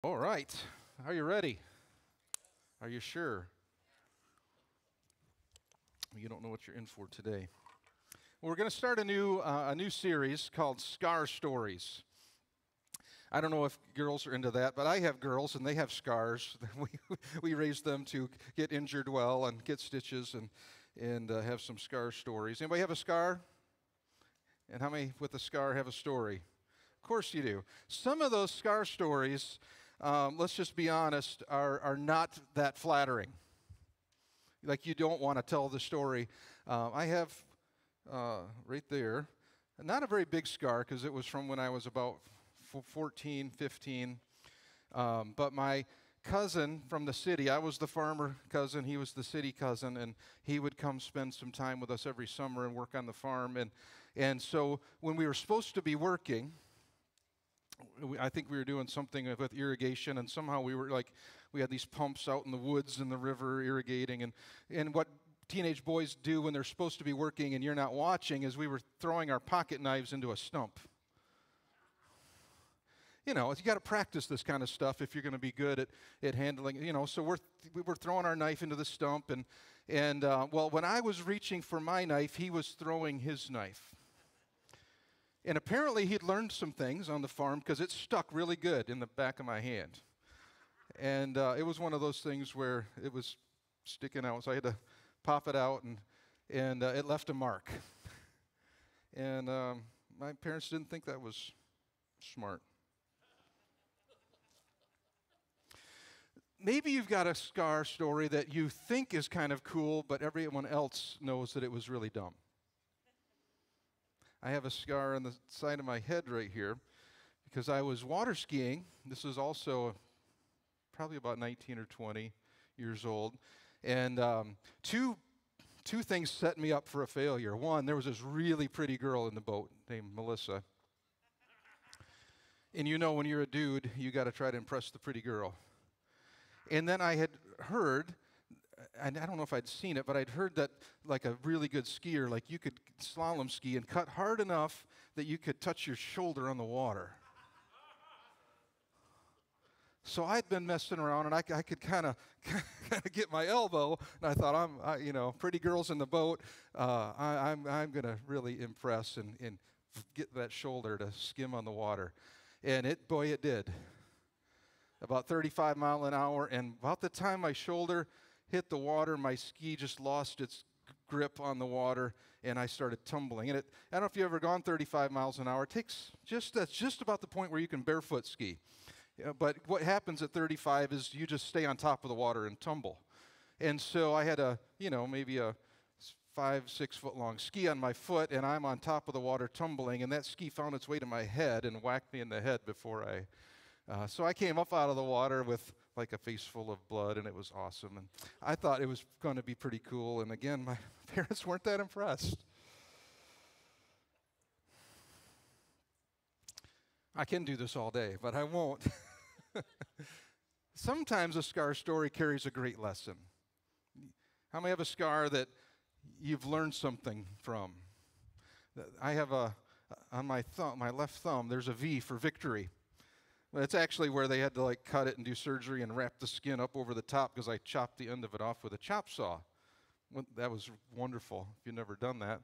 All right. Are you ready? Are you sure? You don't know what you're in for today. We're going to start a new series called Scar Stories. I don't know if girls are into that, but I have girls and they have scars. We raise them to get injured well and get stitches and have some scar stories. Anybody have a scar? And how many with a scar have a story? Of course you do. Some of those scar stories, let's just be honest, are not that flattering. Like you don't want to tell the story. I have right there, not a very big scar because it was from when I was about 14, 15. But my cousin from the city, I was the farmer cousin, he was the city cousin, and he would come spend some time with us every summer and work on the farm. And so when we were supposed to be working, I think we were doing something with irrigation, and somehow we had these pumps out in the woods and the river irrigating, and what teenage boys do when they're supposed to be working and you're not watching is we were throwing our pocket knives into a stump. You know, you got to practice this kind of stuff if you're going to be good at handling, so we're throwing our knife into the stump, and well, when I was reaching for my knife, he was throwing his knife. And apparently he'd learned some things on the farm because it stuck really good in the back of my hand. And it was one of those things where it was sticking out, so I had to pop it out, and it left a mark. And my parents didn't think that was smart. Maybe you've got a scar story that you think is kind of cool, but everyone else knows that it was really dumb. I have a scar on the side of my head right here because I was water skiing. This was also probably about 19 or 20 years old. And two things set me up for a failure. One, there was this really pretty girl in the boat named Melissa. And when you're a dude, you got to try to impress the pretty girl. And then I had heard, and I don't know if I'd seen it, but I'd heard that like a really good skier, like you could slalom ski and cut hard enough that you could touch your shoulder on the water. So I'd been messing around, and I could kind of get my elbow, and I thought, pretty girls in the boat, I'm going to really impress and get that shoulder to skim on the water. And it did. About 35 miles an hour, and about the time my shoulder hit the water, my ski just lost its grip on the water, and I started tumbling. And I don't know if you've ever gone 35 miles an hour. That's just about the point where you can barefoot ski. But what happens at 35 is you just stay on top of the water and tumble. And so I had maybe a 5-6 foot long ski on my foot, and I'm on top of the water tumbling, and that ski found its way to my head and whacked me in the head before so I came up out of the water with like a face full of blood, and it was awesome. And I thought it was going to be pretty cool. And again, my parents weren't that impressed. I can do this all day, but I won't. Sometimes a scar story carries a great lesson. How many have a scar that you've learned something from? I have on my left thumb, there's a V for victory. It's actually where they had to cut it and do surgery and wrap the skin up over the top because I chopped the end of it off with a chop saw. That was wonderful. If you've never done that.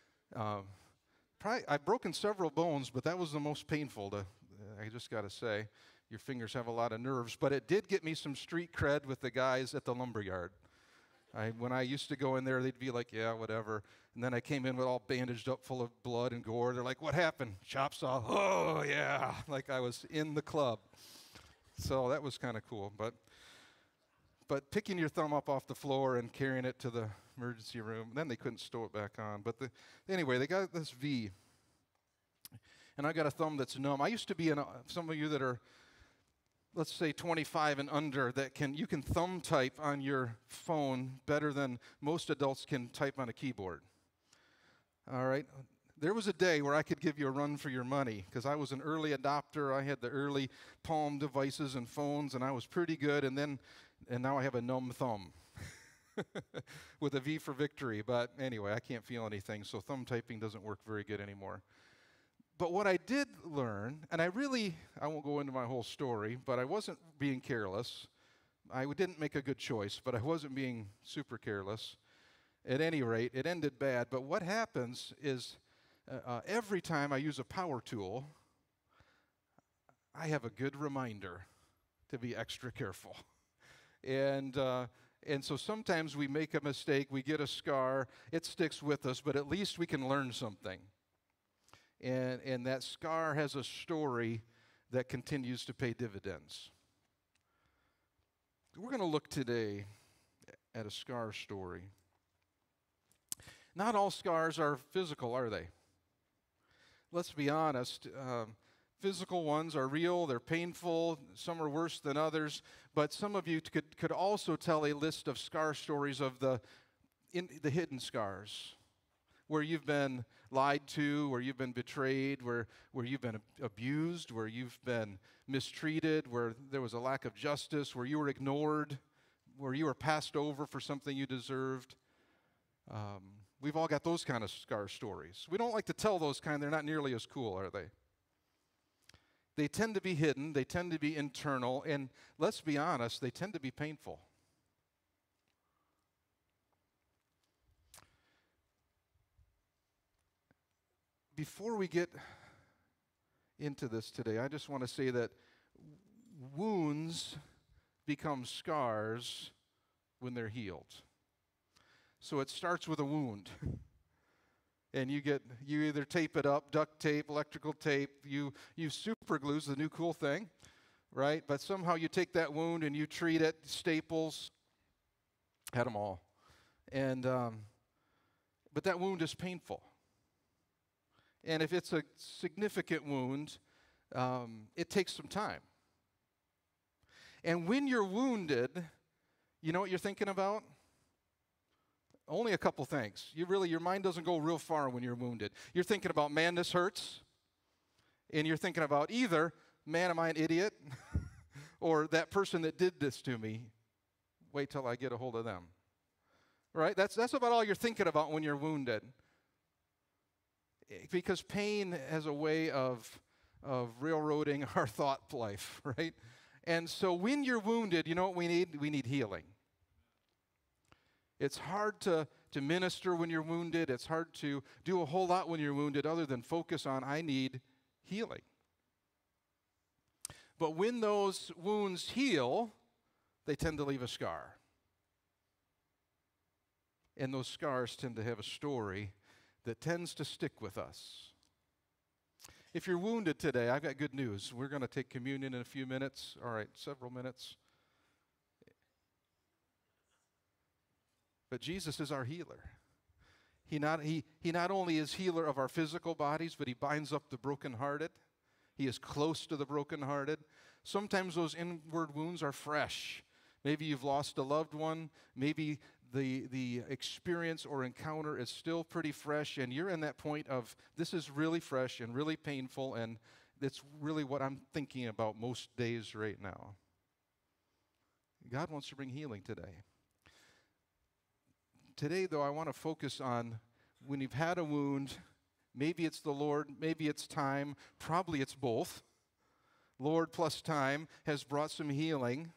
I've broken several bones, but that was the most painful. I just got to say, your fingers have a lot of nerves. But it did get me some street cred with the guys at the lumber yard. When I used to go in there, they'd be like, yeah, whatever. And then I came in with all bandaged up full of blood and gore. They're like, what happened? Chop saw. Oh, yeah. Like I was in the club. So that was kind of cool. But picking your thumb up off the floor and carrying it to the emergency room, then they couldn't sew it back on. But anyway, they got this V. And I got a thumb that's numb. I used to be some of you that are, let's say 25 and under, you can thumb type on your phone better than most adults can type on a keyboard. All right? There was a day where I could give you a run for your money because I was an early adopter. I had the early Palm devices and phones, and I was pretty good, and now I have a numb thumb with a V for victory. But anyway, I can't feel anything, so thumb typing doesn't work very good anymore. But what I did learn, and I won't go into my whole story, but I wasn't being careless. I didn't make a good choice, but I wasn't being super careless. At any rate, it ended bad. But what happens is every time I use a power tool, I have a good reminder to be extra careful. And so sometimes we make a mistake, we get a scar, it sticks with us, but at least we can learn something. And that scar has a story that continues to pay dividends. We're going to look today at a scar story. Not all scars are physical, are they? Let's be honest. Physical ones are real, they're painful, some are worse than others, but some of you could also tell a list of scar stories of the hidden scars, where you've been lied to, where you've been betrayed, where you've been abused, where you've been mistreated, where there was a lack of justice, where you were ignored, where you were passed over for something you deserved. We've all got those kind of scar stories. We don't like to tell those kind. They're not nearly as cool, are they? They tend to be hidden. They tend to be internal. And let's be honest, they tend to be painful. Before we get into this today, I just want to say that wounds become scars when they're healed. So it starts with a wound. And you either tape it up, duct tape, electrical tape, you super glue's the new cool thing, right? But somehow you take that wound and you treat it, staples, had them all. And but that wound is painful. And if it's a significant wound, it takes some time. And when you're wounded, you know what you're thinking about? Only a couple things. Your mind doesn't go real far when you're wounded. You're thinking about, man, this hurts. And you're thinking about either, man, am I an idiot? Or that person that did this to me, wait till I get a hold of them. Right? That's about all you're thinking about when you're wounded. Because pain has a way of railroading our thought life, right? And so when you're wounded, you know what we need? We need healing. It's hard to minister when you're wounded. It's hard to do a whole lot when you're wounded other than focus on, I need healing. But when those wounds heal, they tend to leave a scar. And those scars tend to have a story that tends to stick with us. If you're wounded today, I've got good news. We're going to take communion in a few minutes. All right, several minutes. But Jesus is our healer. He not only is healer of our physical bodies, but he binds up the brokenhearted. He is close to the brokenhearted. Sometimes those inward wounds are fresh. Maybe you've lost a loved one. Maybe the experience or encounter is still pretty fresh, and you're in that point of, this is really fresh and really painful, and it's really what I'm thinking about most days right now. God wants to bring healing today. Today, though, I want to focus on when you've had a wound, maybe it's the Lord, maybe it's time, probably it's both. Lord plus time has brought some healing,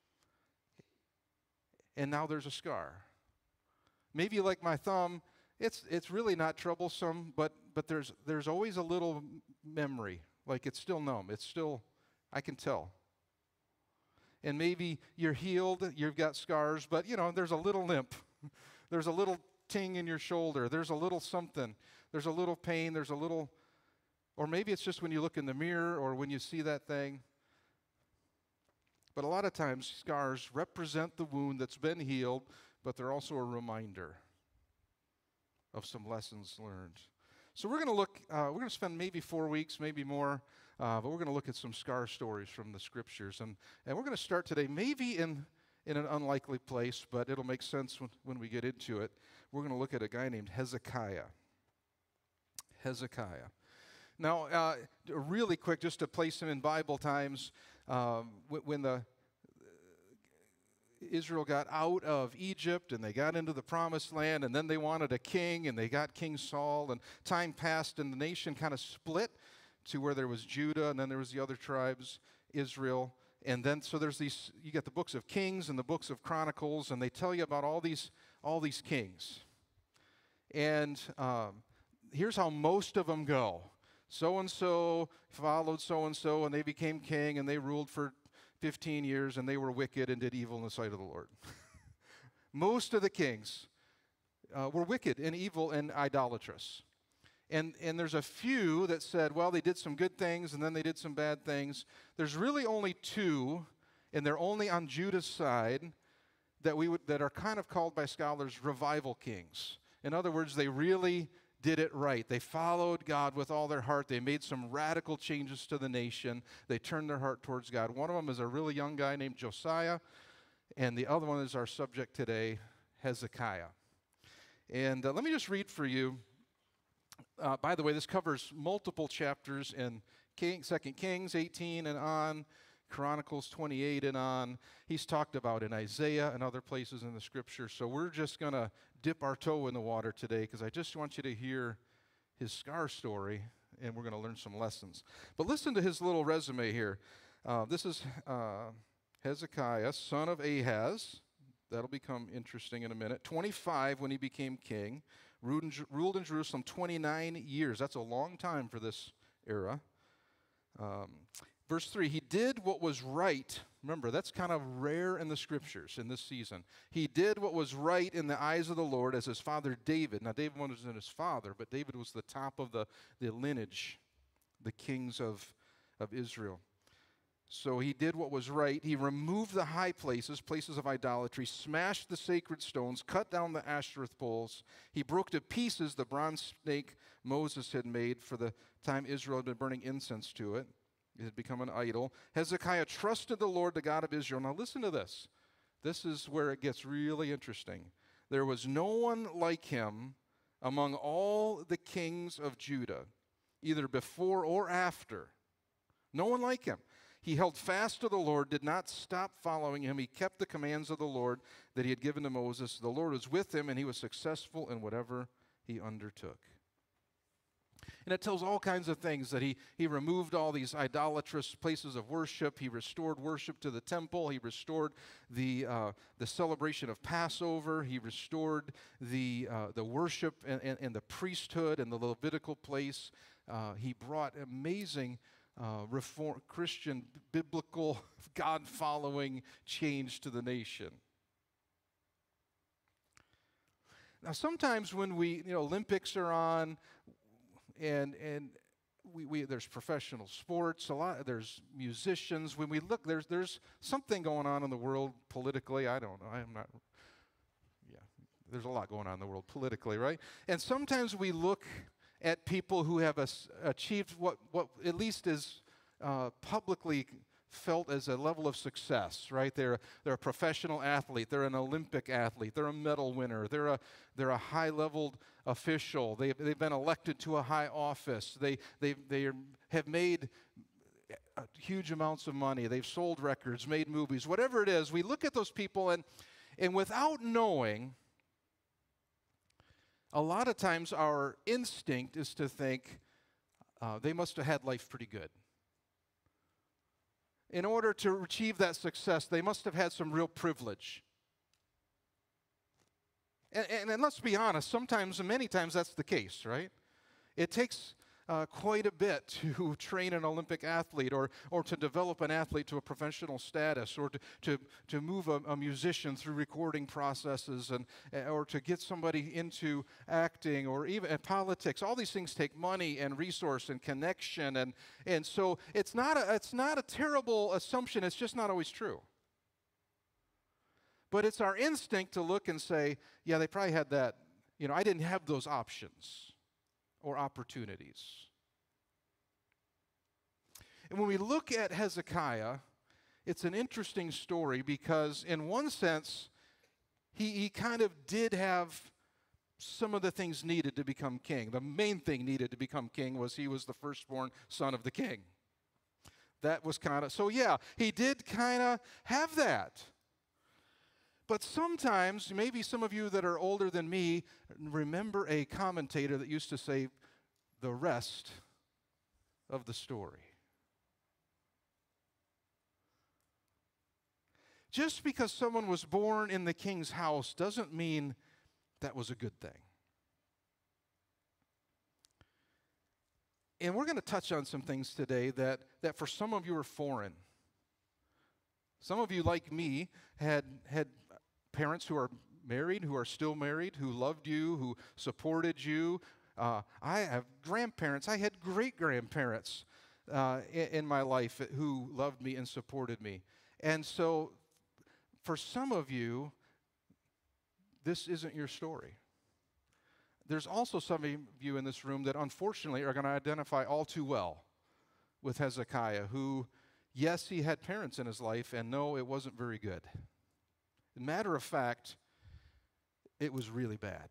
and now there's a scar. Maybe like my thumb, it's really not troublesome, but there's always a little memory, like it's still numb. It's still, I can tell. And maybe you're healed, you've got scars, but there's a little limp. There's a little ting in your shoulder. There's a little something. There's a little pain. There's a little, or maybe it's just when you look in the mirror or when you see that thing. But a lot of times, scars represent the wound that's been healed, but they're also a reminder of some lessons learned. So we're going to spend maybe 4 weeks, maybe more, but we're going to look at some scar stories from the Scriptures. And we're going to start today maybe in an unlikely place, but it'll make sense when we get into it. We're going to look at a guy named Hezekiah. Hezekiah. Now, really quick, just to place him in Bible times, when Israel got out of Egypt and they got into the promised land, and then they wanted a king, and they got King Saul, and time passed and the nation kind of split. to where there was Judah, and then there was the other tribes, Israel. And then, so there's these, you get the books of Kings and the books of Chronicles, and they tell you about all these kings. And here's how most of them go. So-and-so followed so-and-so, and they became king, and they ruled for 15 years, and they were wicked and did evil in the sight of the Lord. Most of the kings were wicked and evil and idolatrous. And there's a few that said, well, they did some good things, and then they did some bad things. There's really only two, and they're only on Judah's side, that are kind of called by scholars revival kings. In other words, they really did it right. They followed God with all their heart. They made some radical changes to the nation. They turned their heart towards God. One of them is a really young guy named Josiah, and the other one is our subject today, Hezekiah. And let me just read for you. By the way, this covers multiple chapters in 2 Kings 18 and on, Chronicles 28 and on. He's talked about in Isaiah and other places in the Scripture. So we're just going to dip our toe in the water today because I just want you to hear his scar story, and we're going to learn some lessons. But listen to his little resume here. This is Hezekiah, son of Ahaz. That'll become interesting in a minute. 25 when he became king. Ruled in Jerusalem 29 years. That's a long time for this era. Verse 3, he did what was right. Remember, that's kind of rare in the Scriptures in this season. He did what was right in the eyes of the Lord as his father David. Now, David wasn't his father, but David was the top of the lineage, the kings of Israel. So he did what was right. He removed the high places, places of idolatry, smashed the sacred stones, cut down the Ashtoreth poles. He broke to pieces the bronze snake Moses had made for the time Israel had been burning incense to it. It had become an idol. Hezekiah trusted the Lord, the God of Israel. Now listen to this. This is where it gets really interesting. There was no one like him among all the kings of Judah, either before or after. No one like him. He held fast to the Lord, did not stop following him. He kept the commands of the Lord that he had given to Moses. The Lord was with him, and he was successful in whatever he undertook. And it tells all kinds of things, that he removed all these idolatrous places of worship. He restored worship to the temple. He restored the celebration of Passover. He restored the worship and the priesthood and the Levitical place. He brought amazing reform, Christian, biblical, God-following change to the nation. Now, sometimes when Olympics are on, and there's professional sports, there's musicians. When we look, there's something going on in the world politically. I don't know. There's a lot going on in the world politically, right? And sometimes we look at people who have achieved what at least is publicly felt as a level of success, right? They're a professional athlete. They're an Olympic athlete. They're a medal winner. They're a high-leveled official. They've been elected to a high office. They have made huge amounts of money. They've sold records, made movies, whatever it is. We look at those people, and without knowing, a lot of times our instinct is to think they must have had life pretty good. In order to achieve that success, they must have had some real privilege. And let's be honest, many times that's the case, right? It takes quite a bit to train an Olympic athlete or to develop an athlete to a professional status or to move a musician through recording processes or to get somebody into acting or even politics. All these things take money and resource and connection, and so it's not a terrible assumption. It's just not always true. But it's our instinct to look and say, yeah, they probably had that. I didn't have those options or opportunities. And when we look at Hezekiah, it's an interesting story because in one sense, he kind of did have some of the things needed to become king. The main thing needed to become king was he was the firstborn son of the king. That was he did kind of have that. But sometimes, maybe some of you that are older than me remember a commentator that used to say, the rest of the story. Just because someone was born in the king's house doesn't mean that was a good thing. And we're going to touch on some things today that for some of you are foreign. Some of you, like me, had parents who are married, who are still married, who loved you, who supported you. I have grandparents. I had great-grandparents in my life who loved me and supported me. And so for some of you, this isn't your story. There's also some of you in this room that unfortunately are going to identify all too well with Hezekiah, who, yes, he had parents in his life, and no, it wasn't very good. Matter of fact, it was really bad.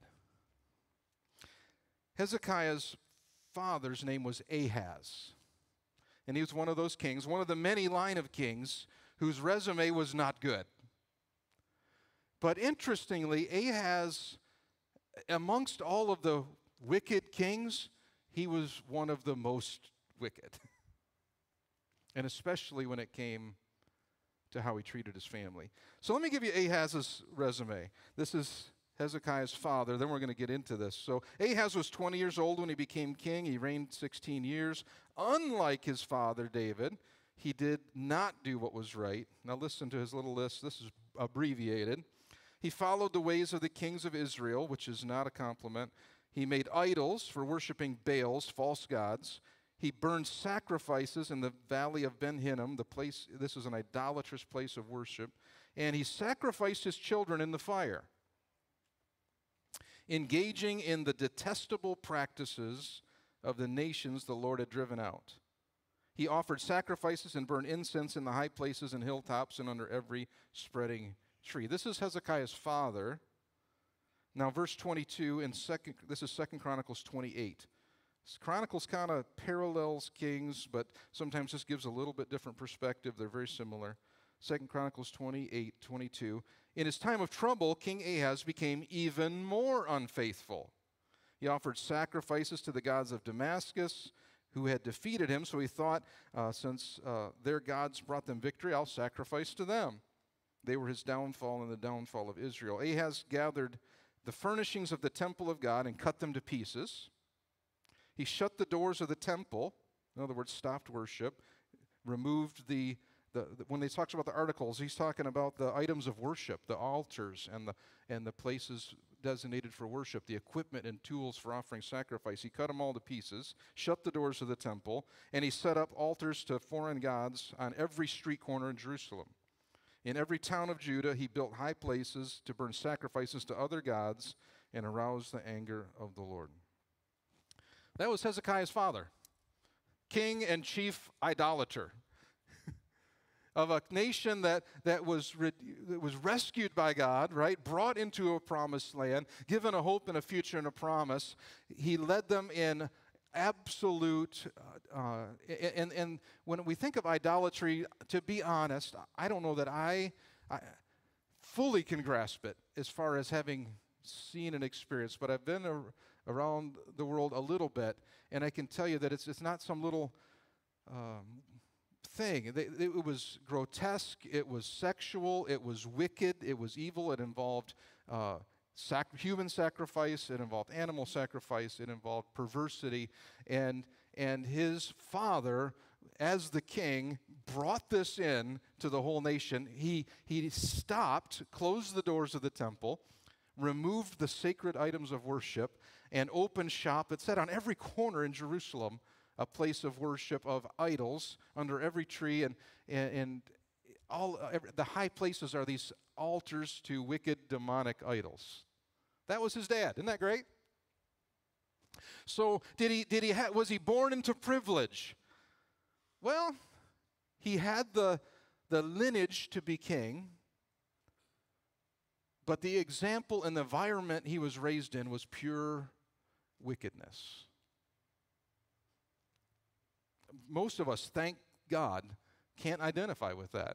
Hezekiah's father's name was Ahaz, and he was one of those kings, one of the many line of kings whose resume was not good. But interestingly, Ahaz, amongst all of the wicked kings, he was one of the most wicked. And especially when it came to how he treated his family. So let me give you Ahaz's resume. This is Hezekiah's father. Then we're going to get into this. So Ahaz was 20 years old when he became king. He reigned 16 years. Unlike his father David, he did not do what was right. Now listen to his little list. This is abbreviated. He followed the ways of the kings of Israel, which is not a compliment. He made idols for worshiping Baals, false gods. He burned sacrifices in the valley of Ben Hinnom, the place, this is an idolatrous place of worship. And he sacrificed his children in the fire, engaging in the detestable practices of the nations the Lord had driven out. He offered sacrifices and burned incense in the high places and hilltops and under every spreading tree. This is Hezekiah's father. Now, verse 22 in this is 2 Chronicles 28. Chronicles kind of parallels Kings, but sometimes this gives a little bit different perspective. They're very similar. 2 Chronicles 28:22. In his time of trouble, King Ahaz became even more unfaithful. He offered sacrifices to the gods of Damascus, who had defeated him, so he thought, since their gods brought them victory, I'll sacrifice to them. They were his downfall and the downfall of Israel. Ahaz gathered the furnishings of the temple of God and cut them to pieces. He shut the doors of the temple, in other words, stopped worship, removed when he talks about the articles, he's talking about the items of worship, the altars and the places designated for worship, the equipment and tools for offering sacrifice. He cut them all to pieces, shut the doors of the temple, and he set up altars to foreign gods on every street corner in Jerusalem. In every town of Judah, he built high places to burn sacrifices to other gods and arouse the anger of the Lord. That was Hezekiah's father, king and chief idolater of a nation that was rescued by God, right? Brought into a promised land, given a hope and a future and a promise. He led them in absolute, and when we think of idolatry, to be honest, I don't know that I fully can grasp it as far as having seen and experienced, but I've been around the world a little bit, and I can tell you that it's not some little thing. It was grotesque, it was sexual, it was wicked, it was evil, it involved human sacrifice, it involved animal sacrifice, it involved perversity, and his father, as the king, brought this in to the whole nation. He stopped, closed the doors of the temple, removed the sacred items of worship, and opened shop. It said on every corner in Jerusalem, a place of worship of idols under every tree, and the high places are these altars to wicked demonic idols. That was his dad. Isn't that great? So was he born into privilege? Well, he had the lineage to be king, but the example and the environment he was raised in was pure wickedness. Most of us, thank God, can't identify with that.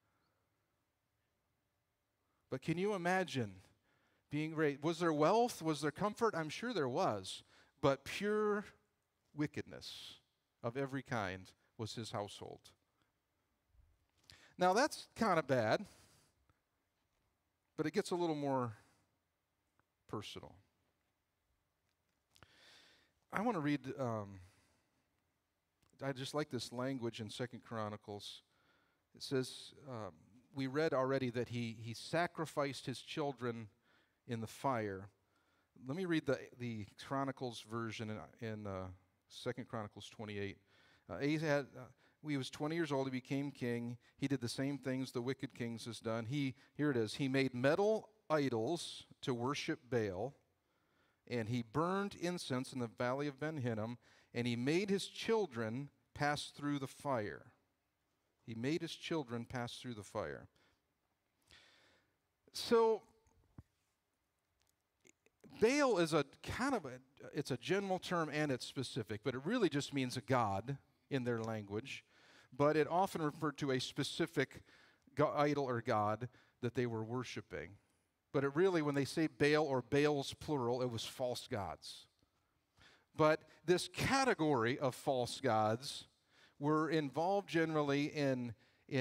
But can you imagine being raised? Was there wealth? Was there comfort? I'm sure there was. But pure wickedness. of every kind was his household. Now that's kind of bad, but it gets a little more personal. I want to read, I just like this language in 2 Chronicles. It says, we read already that he sacrificed his children in the fire. Let me read the Chronicles version in 2 Chronicles 28. He was 20 years old, he became king. He did the same things the wicked kings has done. Here it is. He made metal idols to worship Baal, and he burned incense in the valley of Ben Hinnom, and he made his children pass through the fire. He made his children pass through the fire. So, Baal is it's a general term and it's specific, but it really just means a god in their language. But it often referred to a specific idol or god that they were worshiping. But it really, when they say Baal or Baals plural, it was false gods. But this category of false gods were involved generally in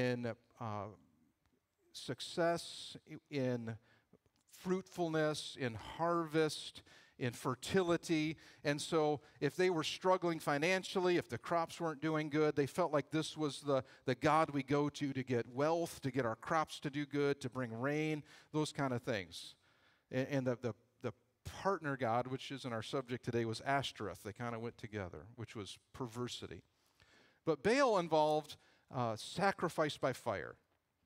success, in fruitfulness, in harvest, in fertility. And so if they were struggling financially, if the crops weren't doing good, they felt like this was the God we go to get wealth, to get our crops to do good, to bring rain, those kind of things. And the partner god, which isn't our subject today, was Ashtoreth. They kind of went together, which was perversity. But Baal involved sacrifice by fire.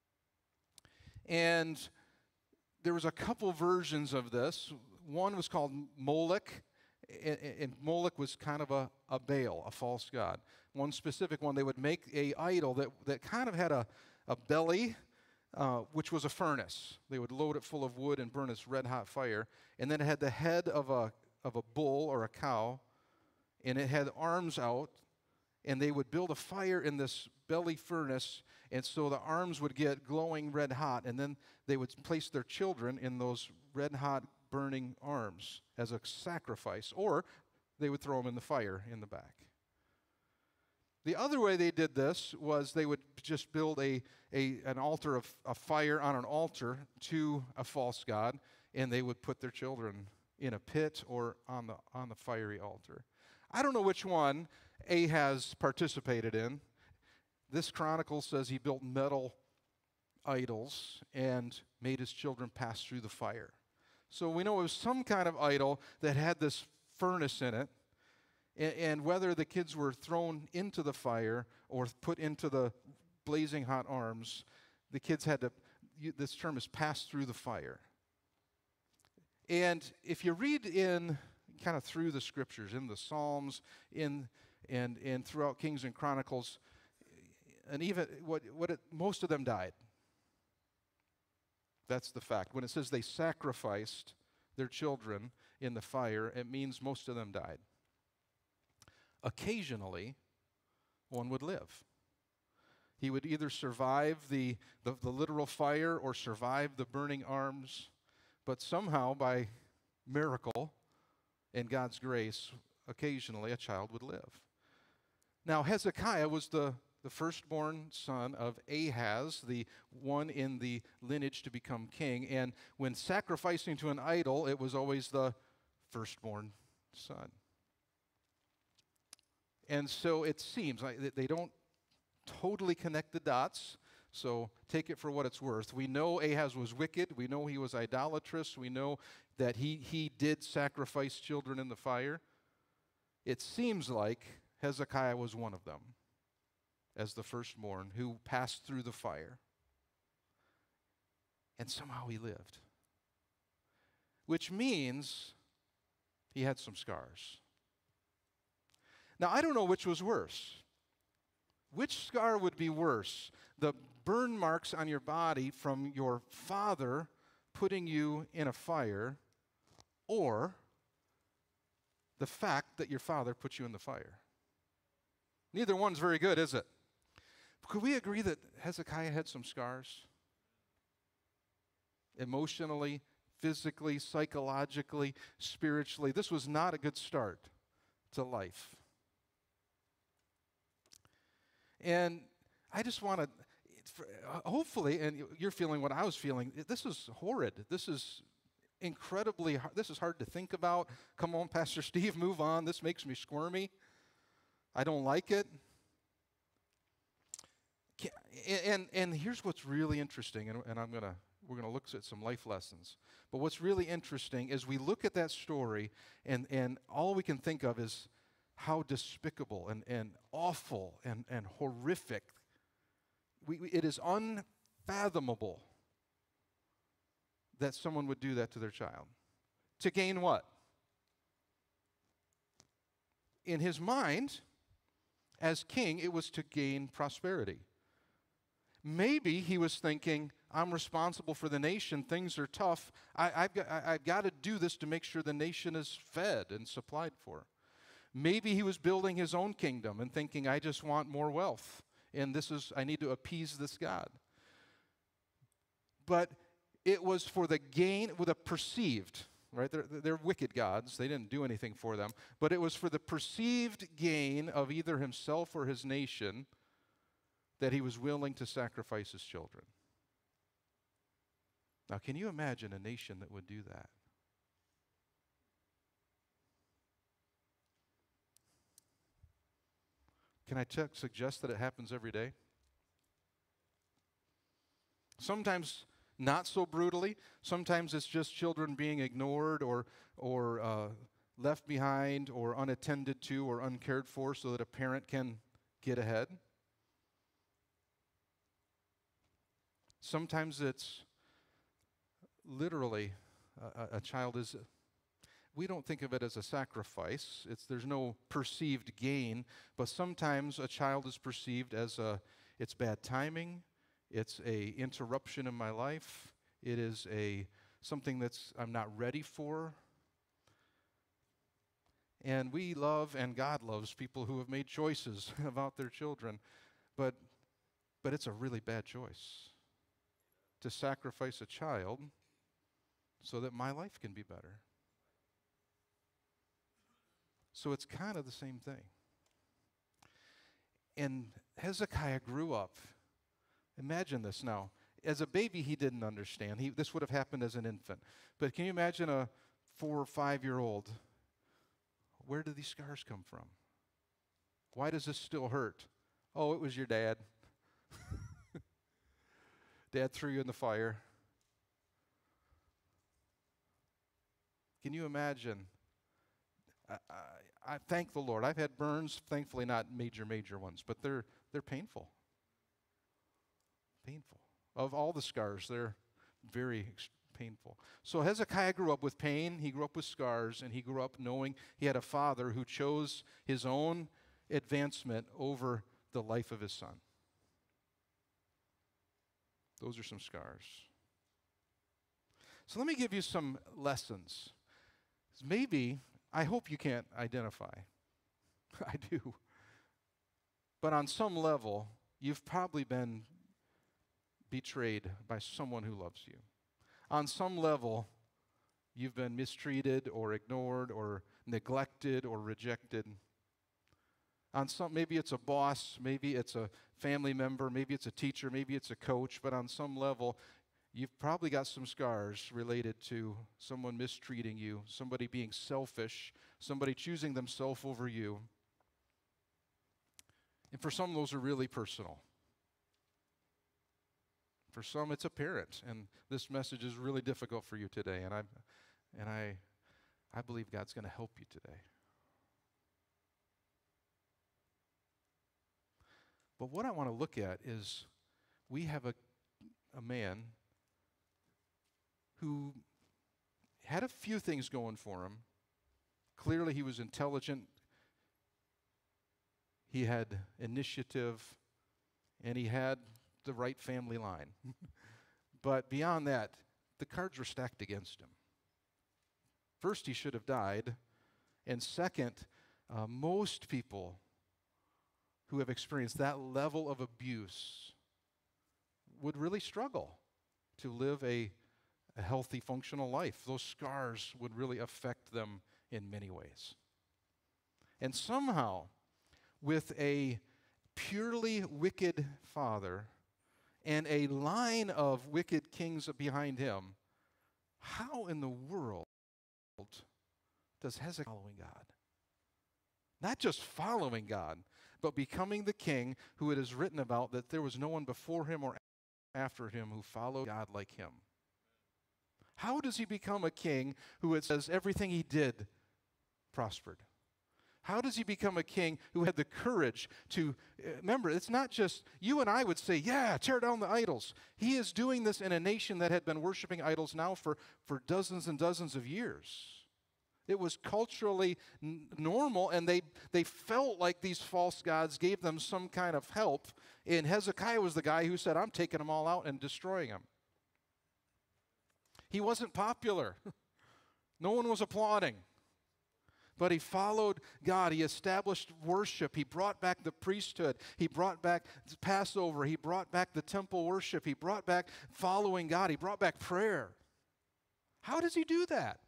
And there was a couple versions of this. One was called Moloch, and Moloch was kind of a Baal, a false god. One specific one, they would make a idol that kind of had a belly, which was a furnace. They would load it full of wood and burn this red-hot fire. And then it had the head of a bull or a cow, and it had arms out, and they would build a fire in this belly furnace, and so the arms would get glowing red hot, and then they would place their children in those red hot burning arms as a sacrifice, or they would throw them in the fire in the back. The other way they did this was they would just build an altar of a fire on an altar to a false god, and they would put their children in a pit or on the fiery altar. I don't know which one Ahaz participated in. This chronicle says he built metal idols and made his children pass through the fire. So we know it was some kind of idol that had this furnace in it, and whether the kids were thrown into the fire or put into the blazing hot arms, the kids had to, this term is pass through the fire. And if you read in kind of through the scriptures, in the Psalms, and throughout Kings and Chronicles, and even most of them died. That's the fact. When it says they sacrificed their children in the fire, it means most of them died. Occasionally, one would live. He would either survive the literal fire or survive the burning arms, but somehow, by miracle and God's grace, occasionally a child would live. Now, Hezekiah was the firstborn son of Ahaz, the one in the lineage to become king. And when sacrificing to an idol, it was always the firstborn son. And so it seems like they don't totally connect the dots, so take it for what it's worth. We know Ahaz was wicked. We know he was idolatrous. We know that he did sacrifice children in the fire. It seems like Hezekiah was one of them, as the firstborn who passed through the fire. And somehow he lived. Which means he had some scars. Now, I don't know which was worse. Which scar would be worse? The burn marks on your body from your father putting you in a fire, or the fact that your father put you in the fire? Neither one's very good, is it? Could we agree that Hezekiah had some scars? Emotionally, physically, psychologically, spiritually. This was not a good start to life. And I just want to, hopefully, and you're feeling what I was feeling, this is horrid. This is incredibly hard. This is hard to think about. Come on, Pastor Steve, move on. This makes me squirmy. I don't like it. And here's what's really interesting, and we're gonna look at some life lessons. But what's really interesting is we look at that story, and all we can think of is how despicable and awful and horrific. It is unfathomable that someone would do that to their child. To gain what? In his mind, as king, it was to gain prosperity. Maybe he was thinking, I'm responsible for the nation. Things are tough. I've got to do this to make sure the nation is fed and supplied for. Maybe he was building his own kingdom and thinking, I just want more wealth. And I need to appease this God. But it was for the gain, with a perceived, right? They're wicked gods. They didn't do anything for them. But it was for the perceived gain of either himself or his nation that he was willing to sacrifice his children. Now, can you imagine a nation that would do that? Can I suggest that it happens every day? Sometimes not so brutally. Sometimes it's just children being ignored or left behind or unattended to or uncared for so that a parent can get ahead. Sometimes it's literally a child is, we don't think of it as a sacrifice. There's no perceived gain, but sometimes a child is perceived as it's bad timing, it's a interruption in my life, it is something I'm not ready for. And we love, and God loves, people who have made choices about their children, but it's a really bad choice to sacrifice a child so that my life can be better. So it's kind of the same thing. And Hezekiah grew up. Imagine this now. As a baby, he didn't understand. This would have happened as an infant. But can you imagine a 4 or 5-year-old? Where do these scars come from? Why does this still hurt? Oh, it was your dad. Dad threw you in the fire. Can you imagine? I thank the Lord. I've had burns, thankfully not major ones, but they're painful. Painful. Of all the scars, they're very painful. So Hezekiah grew up with pain, he grew up with scars, and he grew up knowing he had a father who chose his own advancement over the life of his son. Those are some scars. So let me give you some lessons. Maybe, I hope you can't identify. I do. But on some level, you've probably been betrayed by someone who loves you. On some level, you've been mistreated or ignored or neglected or rejected. Maybe it's a boss, maybe it's a family member, maybe it's a teacher, maybe it's a coach, but on some level, you've probably got some scars related to someone mistreating you, somebody being selfish, somebody choosing themselves over you. And for some, those are really personal. For some, it's a parent, and this message is really difficult for you today, and I believe God's going to help you today. But what I want to look at is we have a man who had a few things going for him. Clearly, he was intelligent. He had initiative, and he had the right family line. But beyond that, the cards were stacked against him. First, he should have died. And second, most people who have experienced that level of abuse would really struggle to live a healthy, functional life. Those scars would really affect them in many ways. And somehow, with a purely wicked father and a line of wicked kings behind him, how in the world does Hezekiah following God? Not just following God, but becoming the king who it is written about that there was no one before him or after him who followed God like him. How does he become a king who it says everything he did prospered? How does he become a king who had the courage to, remember, it's not just, you and I would say, yeah, tear down the idols. He is doing this in a nation that had been worshiping idols now for dozens and dozens of years. It was culturally normal, and they felt like these false gods gave them some kind of help. And Hezekiah was the guy who said, I'm taking them all out and destroying them. He wasn't popular. No one was applauding. But he followed God. He established worship. He brought back the priesthood. He brought back Passover. He brought back the temple worship. He brought back following God. He brought back prayer. How does he do that?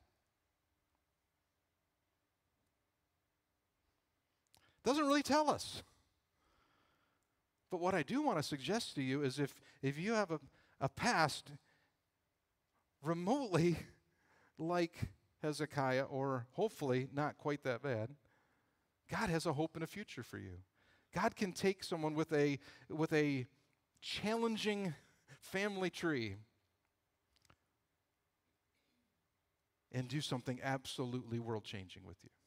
Doesn't really tell us. But what I do want to suggest to you is if you have a past remotely like Hezekiah, or hopefully not quite that bad, God has a hope and a future for you. God can take someone with a challenging family tree and do something absolutely world-changing with you.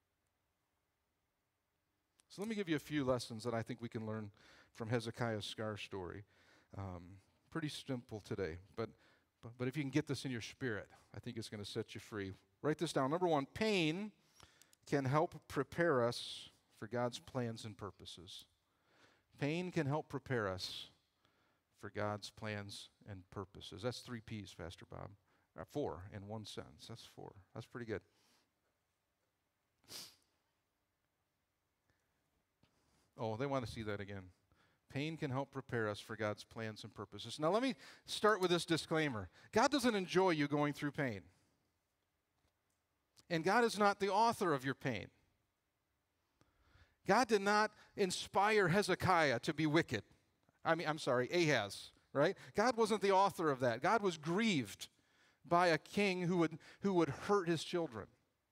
So let me give you a few lessons that I think we can learn from Hezekiah's scar story. Pretty simple today, but if you can get this in your spirit, I think it's going to set you free. Write this down. Number one, pain can help prepare us for God's plans and purposes. Pain can help prepare us for God's plans and purposes. That's 3 P's, Pastor Bob. 4 in one sentence. That's 4. That's pretty good. Oh, they want to see that again. Pain can help prepare us for God's plans and purposes. Now, let me start with this disclaimer. God doesn't enjoy you going through pain. And God is not the author of your pain. God did not inspire Hezekiah to be wicked. Ahaz, right? God wasn't the author of that. God was grieved by a king who would hurt his children.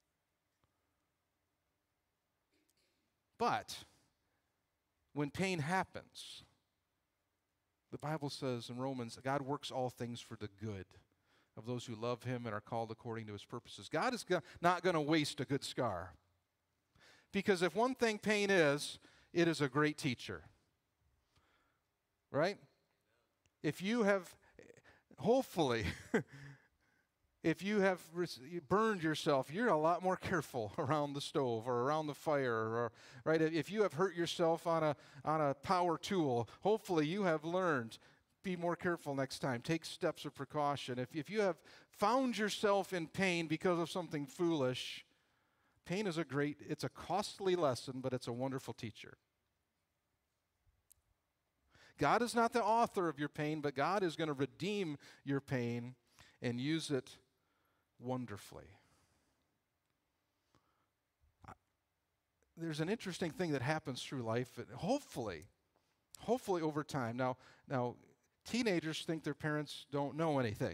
But when pain happens, the Bible says in Romans, God works all things for the good of those who love him and are called according to his purposes. God is not going to waste a good scar. Because if one thing pain is, it is a great teacher. Right? If you have, hopefully, if you have burned yourself, you're a lot more careful around the stove or around the fire, or right? If you have hurt yourself on a power tool, hopefully you have learned, be more careful next time. Take steps of precaution. If you have found yourself in pain because of something foolish, pain is it's a costly lesson, but it's a wonderful teacher. God is not the author of your pain, but God is going to redeem your pain and use it wonderfully. There's an interesting thing that happens through life, hopefully over time. Now, teenagers think their parents don't know anything.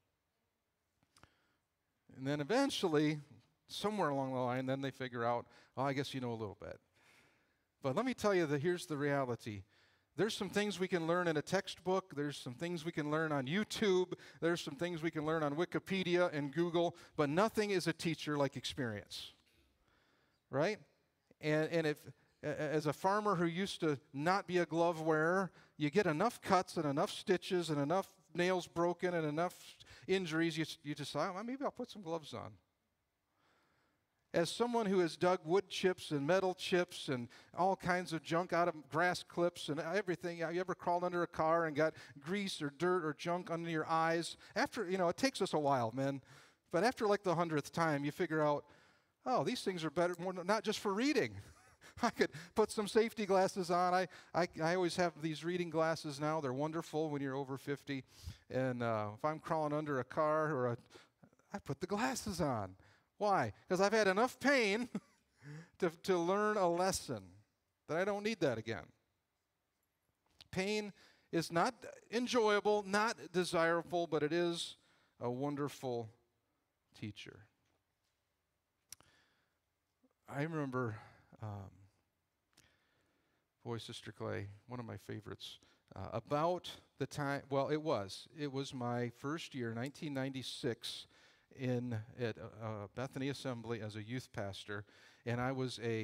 And then eventually, somewhere along the line, then they figure out, well, I guess you know a little bit. But let me tell you that here's the reality. There's some things we can learn in a textbook. There's some things we can learn on YouTube. There's some things we can learn on Wikipedia and Google. But nothing is a teacher like experience, right? And if, as a farmer who used to not be a glove wearer, you get enough cuts and enough stitches and enough nails broken and enough injuries, you decide, well, maybe I'll put some gloves on. As someone who has dug wood chips and metal chips and all kinds of junk out of grass clips and everything, you ever crawled under a car and got grease or dirt or junk under your eyes? After, it takes us a while, man. But after like the 100th time, you figure out, oh, these things are better, not just for reading. I could put some safety glasses on. I always have these reading glasses now. They're wonderful when you're over 50. And if I'm crawling under a car I put the glasses on. Why? Because I've had enough pain to learn a lesson that I don't need that again. Pain is not enjoyable, not desirable, but it is a wonderful teacher. I remember, Sister Clay, one of my favorites, about the time, well, it was my first year, 1996, at Bethany Assembly as a youth pastor, and I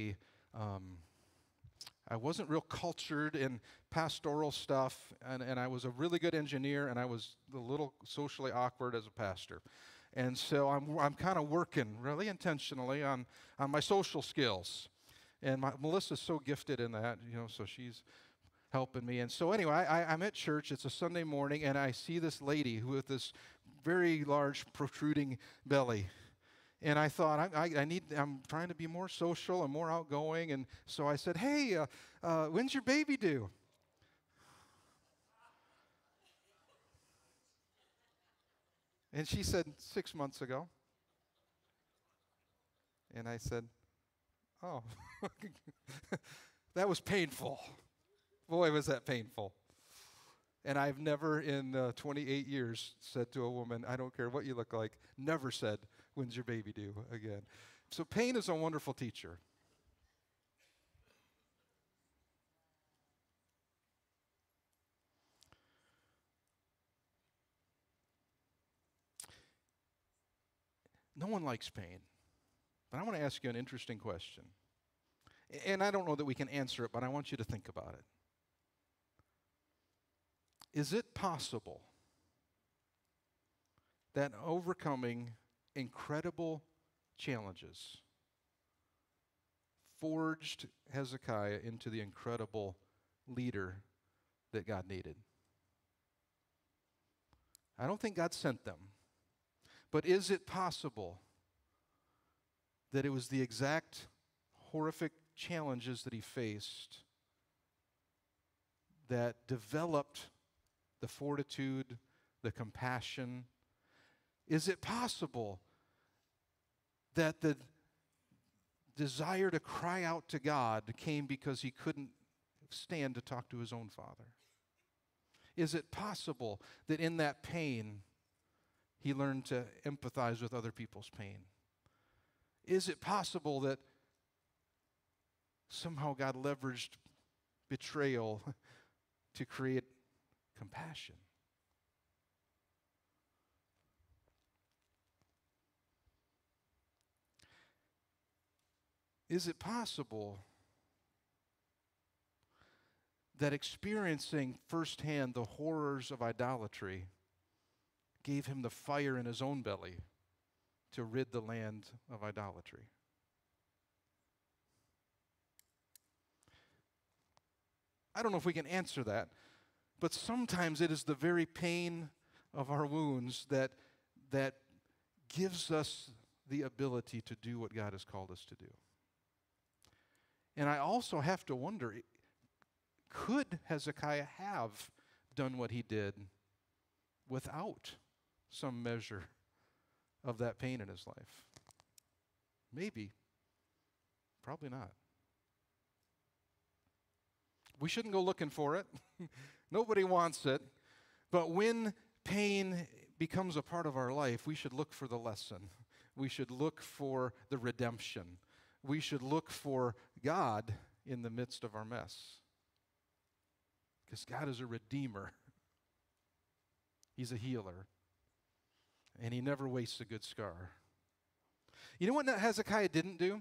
wasn't real cultured in pastoral stuff, and I was a really good engineer, and I was a little socially awkward as a pastor. And so I'm kind of working really intentionally on my social skills. And Melissa's so gifted in that, so she's helping me. And so anyway, I'm at church. It's a Sunday morning, and I see this lady with this very large protruding belly. And I thought, I'm trying to be more social and more outgoing. And so I said, hey, when's your baby due? And she said, 6 months ago. And I said, oh, that was painful. Boy, was that painful. And I've never in 28 years said to a woman, I don't care what you look like, never said, when's your baby due again. So pain is a wonderful teacher. No one likes pain. But I want to ask you an interesting question. And I don't know that we can answer it, but I want you to think about it. Is it possible that overcoming incredible challenges forged Hezekiah into the incredible leader that God needed? I don't think God sent them. But is it possible that it was the exact horrific challenges that he faced that developed the fortitude, the compassion? Is it possible that the desire to cry out to God came because he couldn't stand to talk to his own father? Is it possible that in that pain, he learned to empathize with other people's pain? Is it possible that somehow God leveraged betrayal to create compassion? Is it possible that experiencing firsthand the horrors of idolatry gave him the fire in his own belly to rid the land of idolatry? I don't know if we can answer that, but sometimes it is the very pain of our wounds that gives us the ability to do what God has called us to do. And I also have to wonder, could Hezekiah have done what he did without some measure of that pain in his life? Maybe. Probably not. We shouldn't go looking for it. Nobody wants it. But when pain becomes a part of our life, we should look for the lesson. We should look for the redemption. We should look for God in the midst of our mess. Because God is a redeemer. He's a healer. And he never wastes a good scar. You know what Hezekiah didn't do?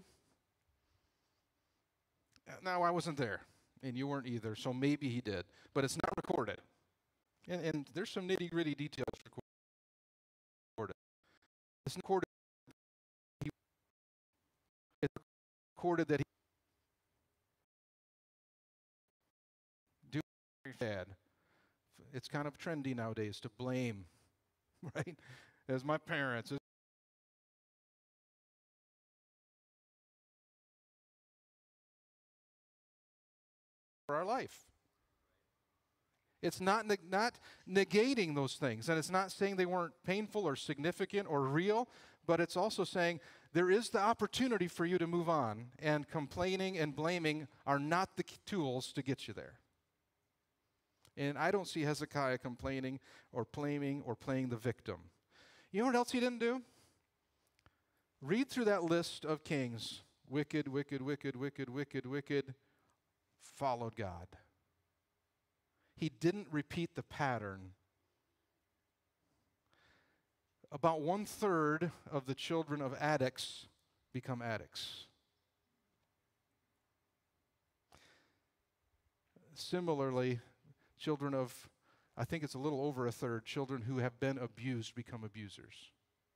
Now, I wasn't there, and you weren't either, so maybe he did. But it's not recorded. And there's some nitty-gritty details recorded. It's recorded. It's recorded that he do bad. It's kind of trendy nowadays to blame, right? As my parents. For our life. It's not negating those things, and it's not saying they weren't painful or significant or real, but it's also saying there is the opportunity for you to move on, and complaining and blaming are not the tools to get you there. And I don't see Hezekiah complaining or blaming or playing the victim. You know what else he didn't do? Read through that list of kings. Wicked, wicked, wicked, wicked, wicked, wicked, followed God. He didn't repeat the pattern. About 1/3 of the children of addicts become addicts. Similarly, children of, I think it's a little over 1/3, children who have been abused become abusers.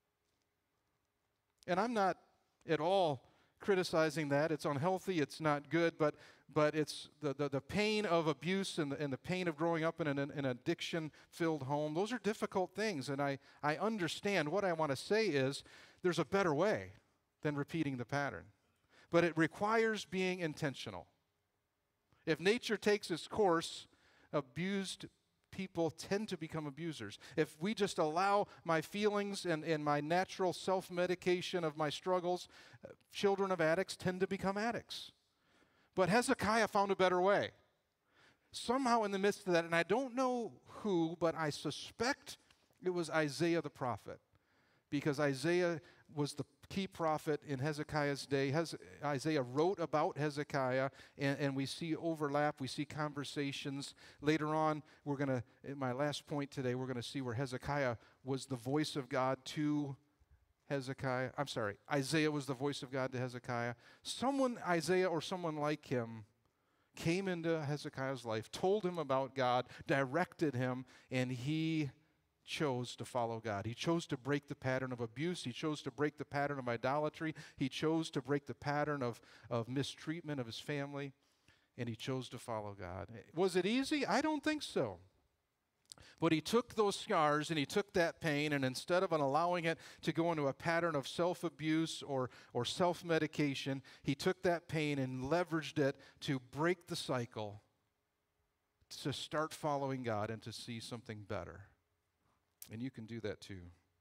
And I'm not at all criticizing that. It's unhealthy, it's not good, but it's the pain of abuse and the pain of growing up in an addiction-filled home. Those are difficult things, and I understand. What I want to say is there's a better way than repeating the pattern. But it requires being intentional. If nature takes its course, abused people tend to become abusers. If we just allow my feelings and my natural self-medication of my struggles, children of addicts tend to become addicts. But Hezekiah found a better way. Somehow in the midst of that, and I don't know who, but I suspect it was Isaiah the prophet, because Isaiah was the key prophet in Hezekiah's day. Isaiah wrote about Hezekiah, and we see overlap, we see conversations. Later on, in my last point today, we're going to see where Hezekiah was the voice of God to Hezekiah. I'm sorry, Isaiah was the voice of God to Hezekiah. Isaiah or someone like him, came into Hezekiah's life, told him about God, directed him, and he chose to follow God. He chose to break the pattern of abuse. He chose to break the pattern of idolatry. He chose to break the pattern of mistreatment of his family, and he chose to follow God. Was it easy? I don't think so. But he took those scars and he took that pain, and instead of allowing it to go into a pattern of self-abuse or self-medication, he took that pain and leveraged it to break the cycle, to start following God and to see something better. And you can do that too.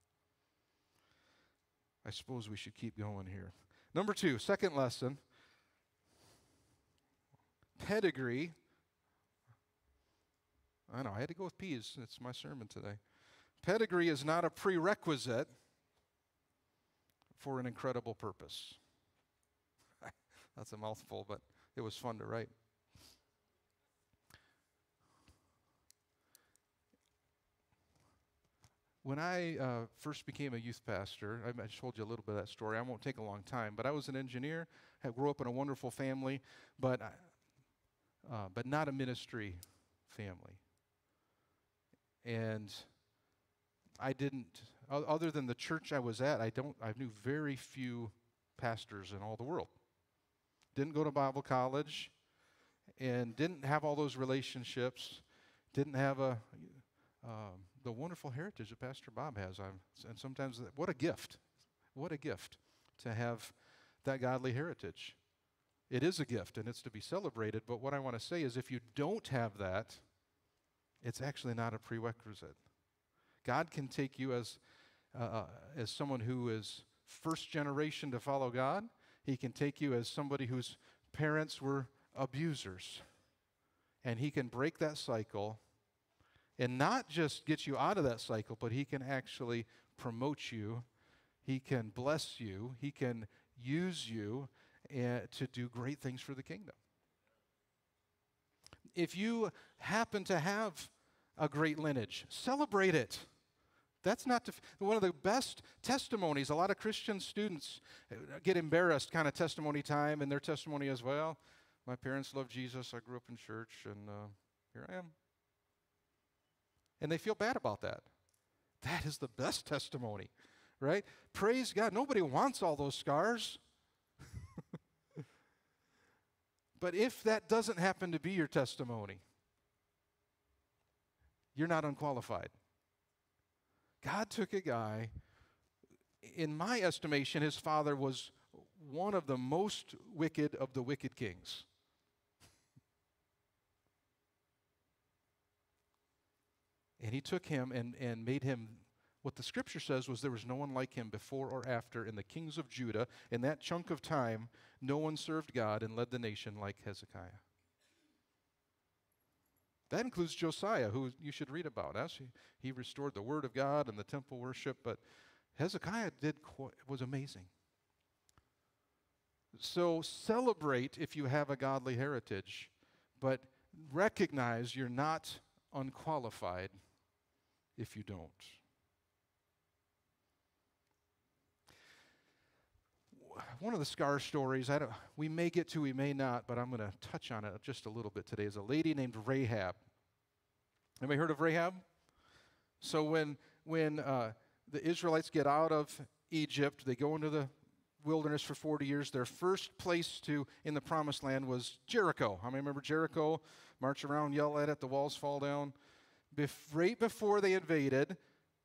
I suppose we should keep going here. Number 2, second lesson. Pedigree. I know, I had to go with P's. It's my sermon today. Pedigree is not a prerequisite for an incredible purpose. That's a mouthful, but it was fun to write. When I first became a youth pastor, I told you a little bit of that story. I won't take a long time, but I was an engineer. I grew up in a wonderful family, but not a ministry family. And I didn't, other than the church I was at, I knew very few pastors in all the world. Didn't go to Bible college, and didn't have all those relationships. Didn't have the wonderful heritage that Pastor Bob has. And sometimes, what a gift. What a gift to have that godly heritage. It is a gift, and it's to be celebrated, but what I want to say is if you don't have that, it's actually not a prerequisite. God can take you as someone who is first generation to follow God. He can take you as somebody whose parents were abusers. And he can break that cycle and not just get you out of that cycle, but he can actually promote you. He can bless you. He can use you to do great things for the kingdom. If you happen to have a great lineage, celebrate it. That's not one of the best testimonies. A lot of Christian students get embarrassed kind of testimony time, and their testimony is, well, my parents loved Jesus, I grew up in church, and here I am. And they feel bad about that. That is the best testimony, right? Praise God. Nobody wants all those scars. But if that doesn't happen to be your testimony, you're not unqualified. God took a guy, in my estimation, his father was one of the most wicked of the wicked kings. And he took him and made him, what the scripture says was there was no one like him before or after in the kings of Judah. In that chunk of time, no one served God and led the nation like Hezekiah. That includes Josiah, who you should read about. As he restored the Word of God and the temple worship, but Hezekiah was amazing. So celebrate if you have a godly heritage, but recognize you're not unqualified if you don't. One of the scar stories, we may get to, we may not, but I'm going to touch on it just a little bit today, is a lady named Rahab. Anybody heard of Rahab? So when the Israelites get out of Egypt, they go into the wilderness for 40 years. Their first place in the promised land was Jericho. How many remember Jericho? March around, yell at it, the walls fall down. Right before they invaded,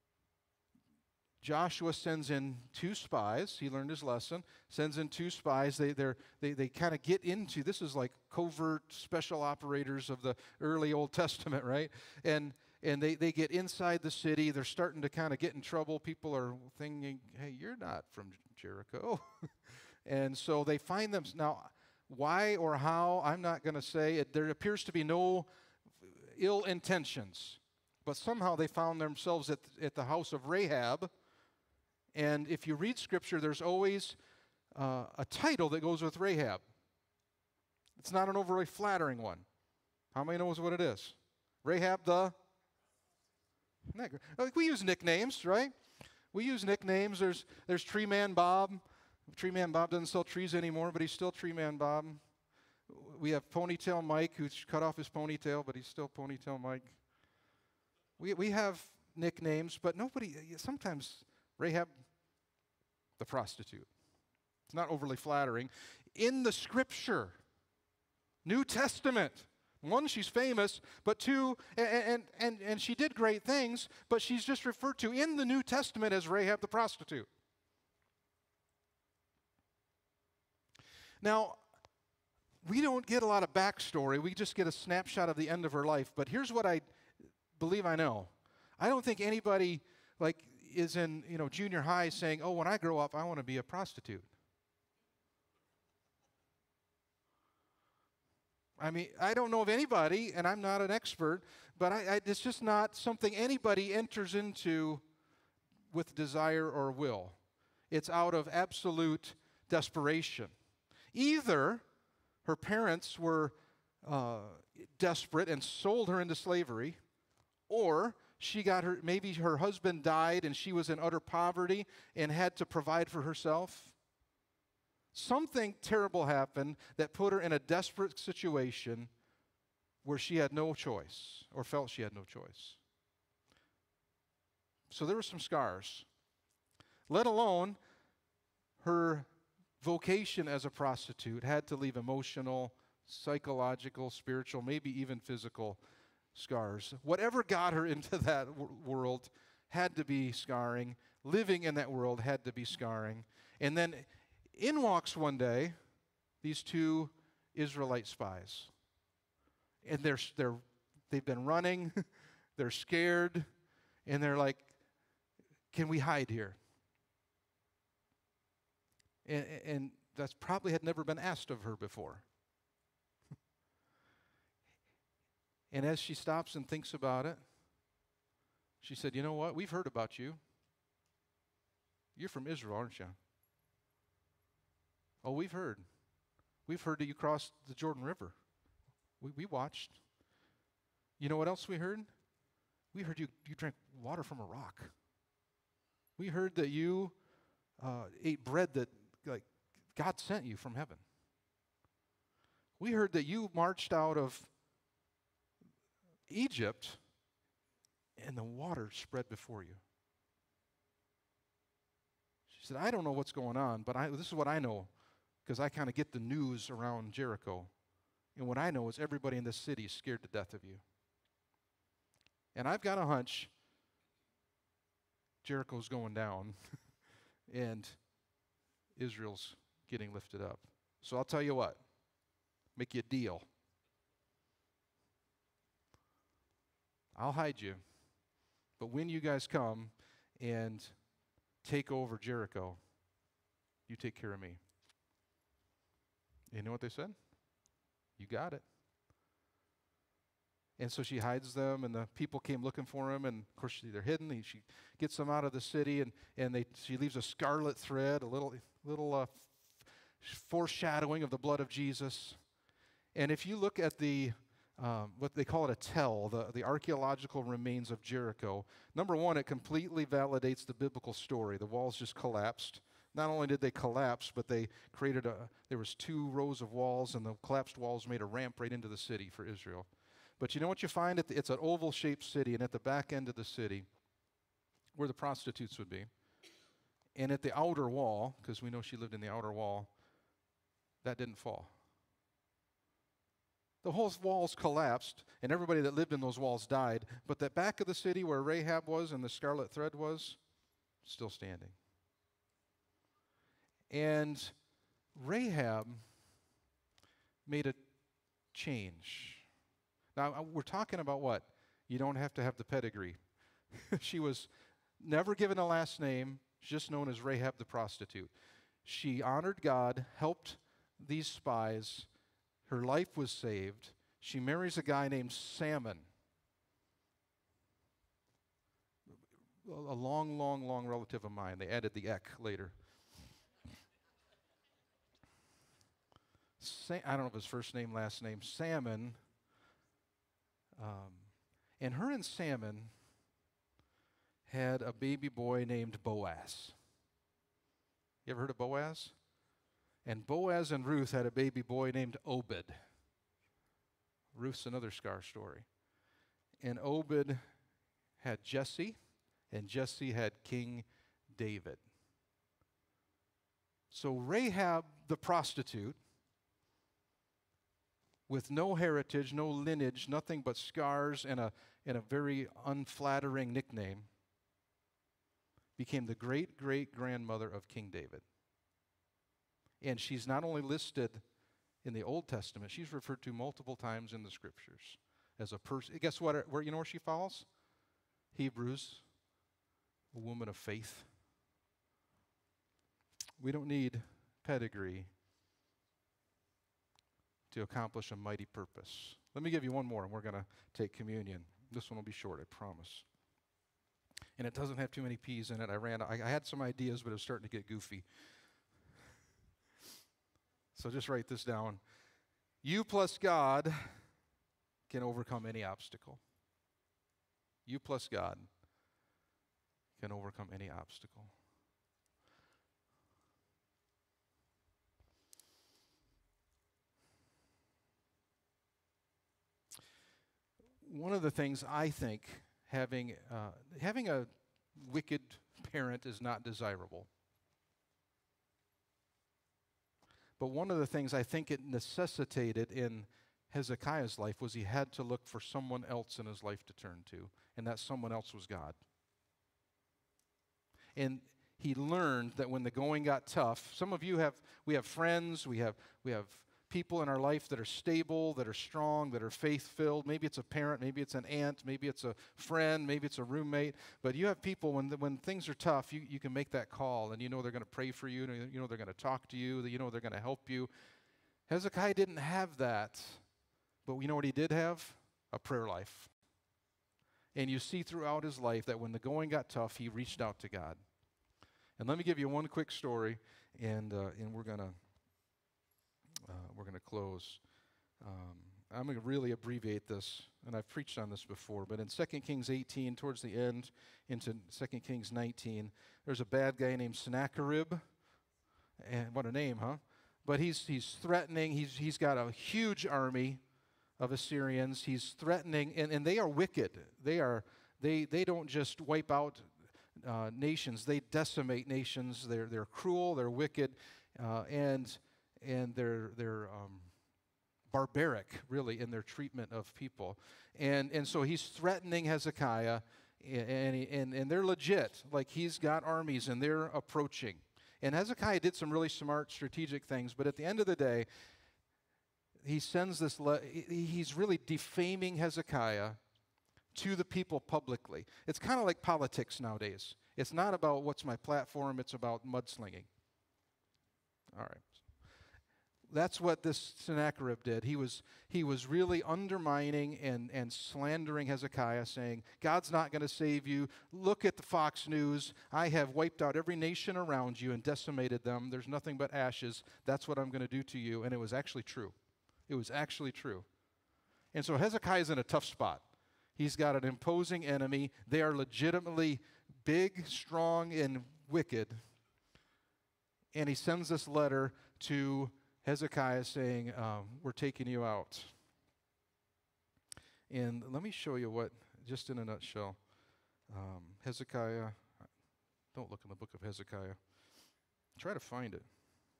Joshua sends in 2 spies. He learned his lesson. Sends in 2 spies. They kind of get into, this is like covert special operators of the early Old Testament, right? And they get inside the city. They're starting to kind of get in trouble. People are thinking, hey, you're not from Jericho. And so they find them. Now, why or how, I'm not going to say. There appears to be no ill intentions. But somehow they found themselves at the house of Rahab. And if you read Scripture, there's always a title that goes with Rahab. It's not an overly flattering one. How many knows what it is? Rahab the... We use nicknames, right? We use nicknames. There's Tree Man Bob. Tree Man Bob doesn't sell trees anymore, but he's still Tree Man Bob. We have Ponytail Mike, who's cut off his ponytail, but he's still Ponytail Mike. We have nicknames, but sometimes Rahab the prostitute. It's not overly flattering. In the Scripture, New Testament, 1, she's famous, but 2, and she did great things, but she's just referred to in the New Testament as Rahab the prostitute. Now, we don't get a lot of backstory. We just get a snapshot of the end of her life. But here's what I believe I know. I don't think anybody is in junior high saying, "Oh, when I grow up, I want to be a prostitute." I mean, I don't know of anybody, and I'm not an expert, but it's just not something anybody enters into with desire or will. It's out of absolute desperation. Either her parents were desperate and sold her into slavery, or maybe her husband died and she was in utter poverty and had to provide for herself. Something terrible happened that put her in a desperate situation where she had no choice or felt she had no choice. So there were some scars, let alone her vocation as a prostitute had to leave emotional, psychological, spiritual, maybe even physical scars. Whatever got her into that world had to be scarring. Living in that world had to be scarring. And then in walks one day these 2 Israelite spies. And they've been running, they're scared, and they're like, "Can we hide here?" And that's probably had never been asked of her before. And as she stops and thinks about it, she said, "You know what? We've heard about you. You're from Israel, aren't you?" "Oh, we've heard. We've heard that you crossed the Jordan River. We watched. You know what else we heard? We heard you drank water from a rock. We heard that you ate bread that God sent you from heaven. We heard that you marched out of Egypt and the water spread before you." She said, "I don't know what's going on, but this is what I know, because I kind of get the news around Jericho. And what I know is everybody in this city is scared to death of you. And I've got a hunch Jericho's going down and Israel's getting lifted up. So I'll tell you what, make you a deal. I'll hide you, but when you guys come and take over Jericho, you take care of me." You know what they said? "You got it." And so she hides them, and the people came looking for him, and of course they're hidden. She gets them out of the city, and she leaves a scarlet thread, a little foreshadowing of the blood of Jesus. And if you look at the what they call it a tell, the archaeological remains of Jericho, number one, it completely validates the biblical story. The walls just collapsed. Not only did they collapse, but they created there was 2 rows of walls, and the collapsed walls made a ramp right into the city for Israel. But you know what you find? It's an oval-shaped city, and at the back end of the city, where the prostitutes would be, and at the outer wall, because we know she lived in the outer wall, that didn't fall. The whole walls collapsed, and everybody that lived in those walls died, but the back of the city where Rahab was and the scarlet thread was, still standing. And Rahab made a change. Now, we're talking about what? You don't have to have the pedigree. She was never given a last name, just known as Rahab the prostitute. She honored God, helped these spies. Her life was saved. She marries a guy named Salmon. A long relative of mine. They added the ek later. I don't know if his first name, last name, Salmon. And her and Salmon had a baby boy named Boaz. You ever heard of Boaz? And Boaz and Ruth had a baby boy named Obed. Ruth's another scar story. And Obed had Jesse, and Jesse had King David. So Rahab the prostitute, with no heritage, no lineage, nothing but scars and a very unflattering nickname, became the great-great-grandmother of King David. And she's not only listed in the Old Testament, she's referred to multiple times in the Scriptures as a person. Guess what? You know where she falls? Hebrews, a woman of faith. We don't need pedigree to accomplish a mighty purpose. Let me give you one more, and we're going to take communion. This one will be short, I promise. And it doesn't have too many P's in it. I had some ideas, but it was starting to get goofy. So just write this down. You plus God can overcome any obstacle. You plus God can overcome any obstacle. One of the things I think having a wicked parent is not desirable. But one of the things I think it necessitated in Hezekiah's life was he had to look for someone else in his life to turn to, and that someone else was God. And he learned that when the going got tough, some of you we have friends, we have people in our life that are stable, that are strong, that are faith-filled. Maybe it's a parent, maybe it's an aunt, maybe it's a friend, maybe it's a roommate. But you have people, when things are tough, you can make that call, and you know they're going to pray for you, and you know they're going to talk to you, you know they're going to help you. Hezekiah didn't have that, but you know what he did have? A prayer life. And you see throughout his life that when the going got tough, he reached out to God. And let me give you one quick story, and we're going to close. I'm going to really abbreviate this, and I've preached on this before, but in 2 Kings 18, towards the end, into 2 Kings 19, there's a bad guy named Sennacherib, and what a name, huh? But he's threatening, he's got a huge army of Assyrians. He's threatening, and they are wicked. They don't just wipe out nations, they decimate nations. They're cruel, they're wicked, and they're barbaric, really, in their treatment of people. And so he's threatening Hezekiah, and they're legit. Like, he's got armies, and they're approaching. And Hezekiah did some really smart strategic things, but at the end of the day, he sends this, he's really defaming Hezekiah to the people publicly. It's kind of like politics nowadays. It's not about what's my platform, it's about mudslinging. All right. That's what this Sennacherib did. He was really undermining and slandering Hezekiah, saying, God's not going to save you. Look at the Fox News. I have wiped out every nation around you and decimated them. There's nothing but ashes. That's what I'm going to do to you. And it was actually true. It was actually true. And so Hezekiah's in a tough spot. He's got an imposing enemy. They are legitimately big, strong, and wicked. And he sends this letter to Hezekiah saying, we're taking you out. And let me show you what, just in a nutshell, Hezekiah, don't look in the book of Hezekiah. Try to find it.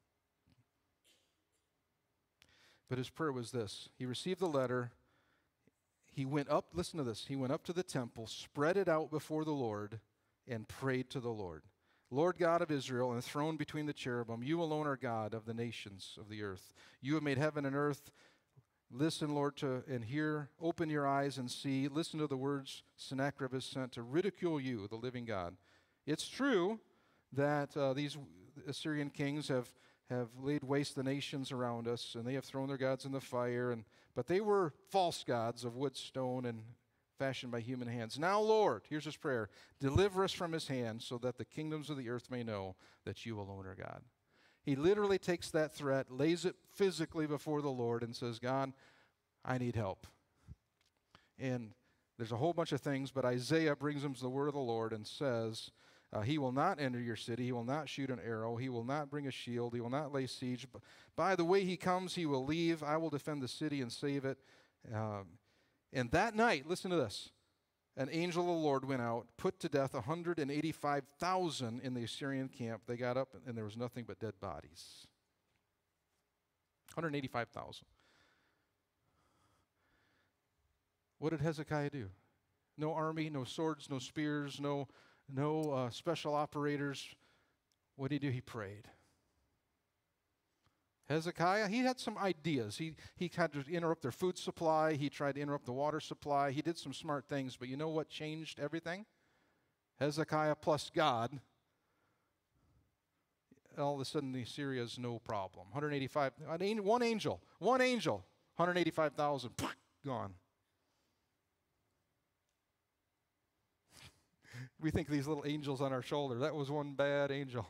But his prayer was this. He received the letter. He went up, listen to this, he went up to the temple, spread it out before the Lord, and prayed to the Lord. Lord God of Israel, enthroned between the cherubim, you alone are God of the nations of the earth. You have made heaven and earth. Listen, Lord, to and hear. Open your eyes and see. Listen to the words Sennacherib has sent to ridicule you, the living God. It's true that these Assyrian kings have laid waste the nations around us, and they have thrown their gods in the fire, but they were false gods of wood, stone, and fashioned by human hands. Now, Lord, here's his prayer, deliver us from his hand so that the kingdoms of the earth may know that you alone are God. He literally takes that threat, lays it physically before the Lord, and says, God, I need help. And there's a whole bunch of things, but Isaiah brings him to the word of the Lord and says, he will not enter your city. He will not shoot an arrow. He will not bring a shield. He will not lay siege. By the way he comes, he will leave. I will defend the city and save it. And that night, listen to this, an angel of the Lord went out, put to death 185,000 in the Assyrian camp. They got up, and there was nothing but dead bodies. 185,000. What did Hezekiah do? No army, no swords, no spears, no special operators. What did he do? He prayed. Hezekiah, he had some ideas. He had to interrupt their food supply. He tried to interrupt the water supply. He did some smart things, but you know what changed everything? Hezekiah plus God. All of a sudden, the Assyria's no problem. 185, one angel, 185,000, gone. We think these little angels on our shoulder. That was one bad angel.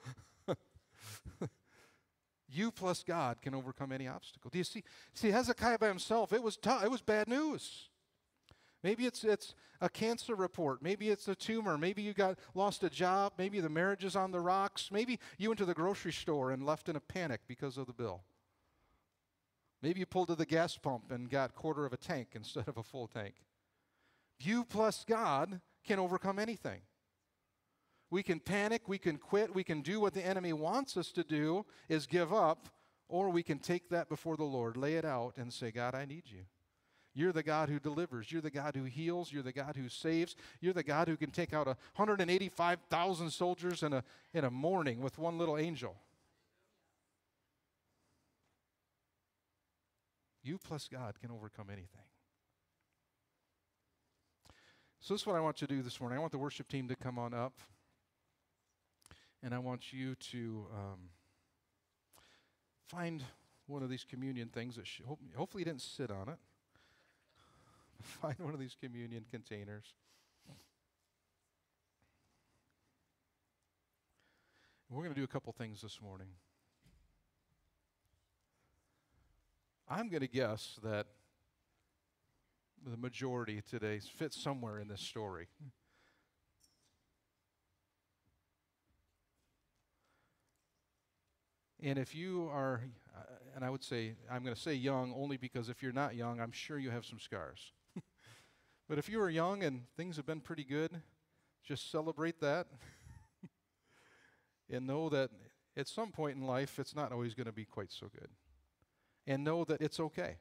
You plus God can overcome any obstacle. Do you see Hezekiah by himself? It was tough. It was bad news. Maybe it's a cancer report. Maybe it's a tumor. Maybe you lost a job. Maybe the marriage is on the rocks. Maybe you went to the grocery store and left in a panic because of the bill. Maybe you pulled to the gas pump and got quarter of a tank instead of a full tank. You plus God can overcome anything. We can panic, we can quit, we can do what the enemy wants us to do, is give up, or we can take that before the Lord, lay it out, and say, God, I need you. You're the God who delivers. You're the God who heals. You're the God who saves. You're the God who can take out 185,000 soldiers in a morning with one little angel. You plus God can overcome anything. So this is what I want you to do this morning. I want the worship team to come on up. And I want you to find one of these communion things that hopefully you didn't sit on it. Find one of these communion containers. We're going to do a couple things this morning. I'm going to guess that the majority today fits somewhere in this story. And if you are, and I would say, I'm going to say young only because if you're not young, I'm sure you have some scars. But if you are young and things have been pretty good, just celebrate that. And know that at some point in life, it's not always going to be quite so good. And know that it's okay.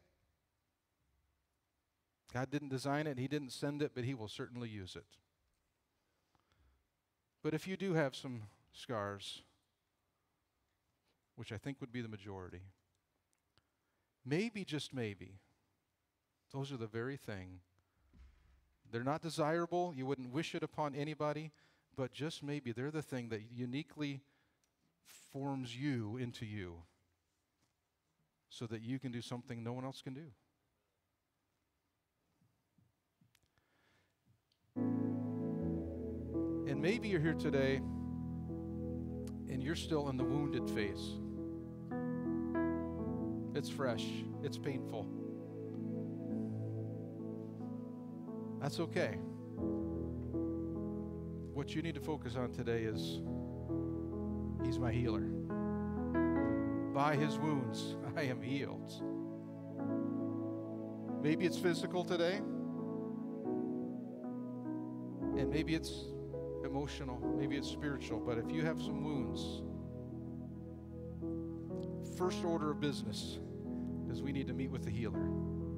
God didn't design it, He didn't send it, but He will certainly use it. But if you do have some scars, which I think would be the majority, maybe, just maybe, those are the very thing. They're not desirable. You wouldn't wish it upon anybody, but just maybe they're the thing that uniquely forms you into you. so that you can do something no one else can do. And maybe you're here today and you're still in the wounded phase. It's fresh. It's painful. That's okay. What you need to focus on today is He's my healer. By His wounds, I am healed. Maybe it's physical today, and maybe it's emotional, maybe it's spiritual, but if you have some wounds, first order of business is we need to meet with the healer.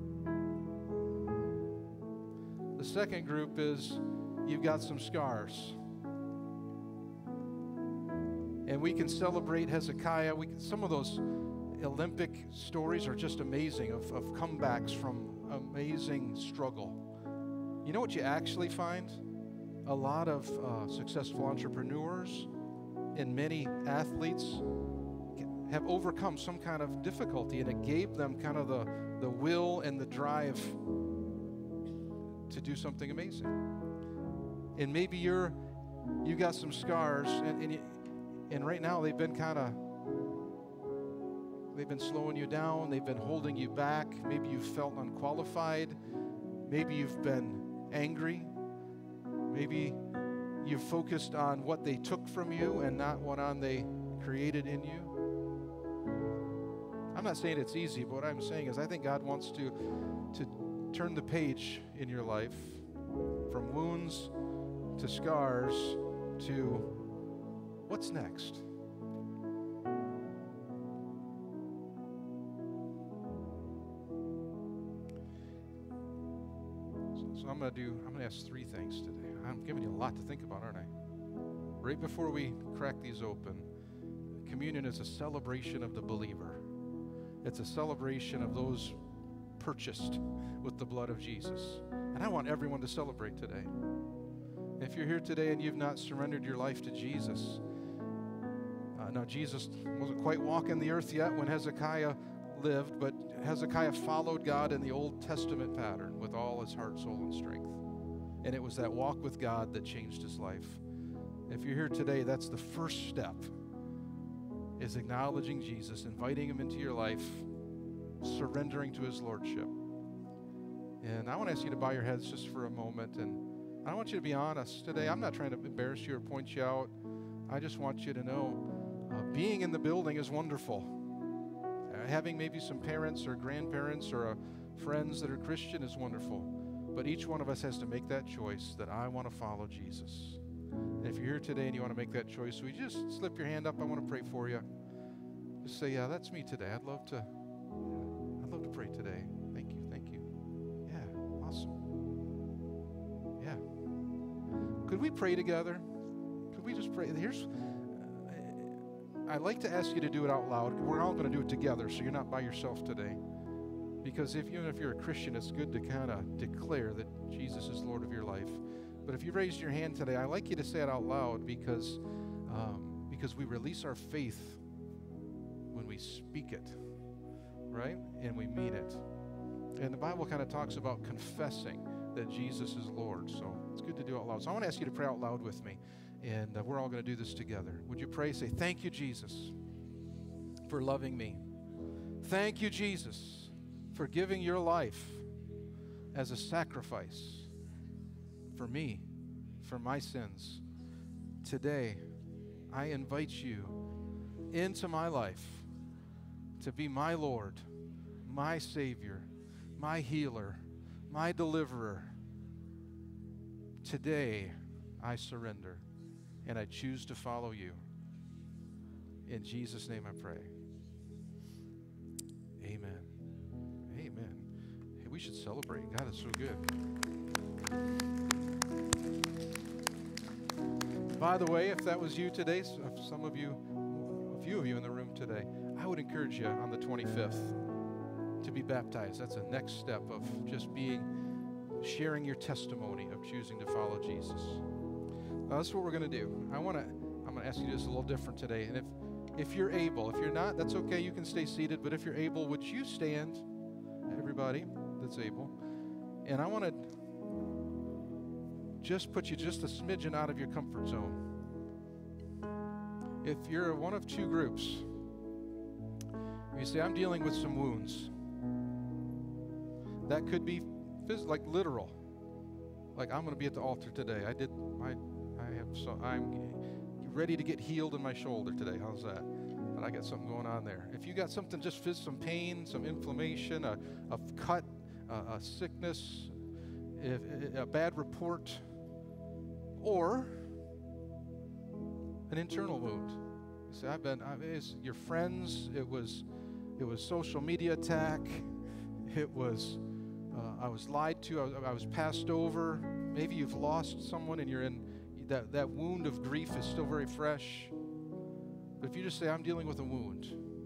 The second group is you've got some scars. And we can celebrate Hezekiah. Some of those Olympic stories are just amazing of comebacks from amazing struggle. You know what you actually find? A lot of successful entrepreneurs and many athletes have overcome some kind of difficulty, and it gave them kind of the will and the drive to do something amazing. And maybe you got some scars, and right now they've been slowing you down. They've been holding you back. Maybe you felt unqualified. Maybe you've been angry. Maybe you've focused on what they took from you and not what they created in you. I'm not saying it's easy, but what I'm saying is I think God wants to turn the page in your life from wounds to scars to what's next. So I'm going to ask three things today. I'm giving you a lot to think about, aren't I? Right before we crack these open, communion is a celebration of the believer. It's a celebration of those purchased with the blood of Jesus. And I want everyone to celebrate today. If you're here today and you've not surrendered your life to Jesus, now Jesus wasn't quite walking the earth yet when Hezekiah lived, but Hezekiah followed God in the Old Testament pattern with all his heart, soul, and strength. And it was that walk with God that changed his life. If you're here today, that's the first step, is acknowledging Jesus, inviting Him into your life, surrendering to His lordship. And I want to ask you to bow your heads just for a moment, and I want you to be honest today. I'm not trying to embarrass you or point you out. I just want you to know being in the building is wonderful. Having maybe some parents or grandparents or friends that are Christian is wonderful. But each one of us has to make that choice that I want to follow Jesus. And if you're here today and you want to make that choice, will you just slip your hand up? I want to pray for you. Just say, yeah, that's me today. I'd love to pray today. Thank you. Yeah, awesome. Yeah. Could we pray together? Could we just pray? I'd like to ask you to do it out loud. We're all going to do it together, so you're not by yourself today. Because even if you're a Christian, it's good to kind of declare that Jesus is Lord of your life. But if you raised your hand today, I'd like you to say it out loud because we release our faith when we speak it, right? And we mean it. And the Bible kind of talks about confessing that Jesus is Lord. So it's good to do it out loud. So I want to ask you to pray out loud with me. And we're all going to do this together. Would you pray? Say, thank you, Jesus, for loving me. Thank you, Jesus, for giving your life as a sacrifice for me, for my sins. Today, I invite you into my life to be my Lord, my Savior, my healer, my deliverer. Today, I surrender. And I choose to follow you. In Jesus' name I pray. Amen. Amen. Hey, we should celebrate. God is so good. By the way, if that was you today, a few of you in the room today, I would encourage you on the 25th to be baptized. That's a next step of just sharing your testimony of choosing to follow Jesus. Now, that's what we're going to do. I'm going to ask you to do this a little different today. And if you're able. If you're not, that's okay. You can stay seated. But if you're able, would you stand, everybody that's able? And I want to just put you just a smidgen out of your comfort zone. If you're one of two groups, you say, I'm dealing with some wounds. That could be like literal. Like, I'm going to be at the altar today. I'm ready to get healed in my shoulder today. How's that? But I got something going on there. If you got something, just some pain, some inflammation, a cut, a sickness, a bad report, or an internal wound. You say, it's your friends, it was social media attack, it was, I was lied to, I was passed over. Maybe you've lost someone and you're in, that wound of grief is still very fresh. But if you just say, I'm dealing with a wound.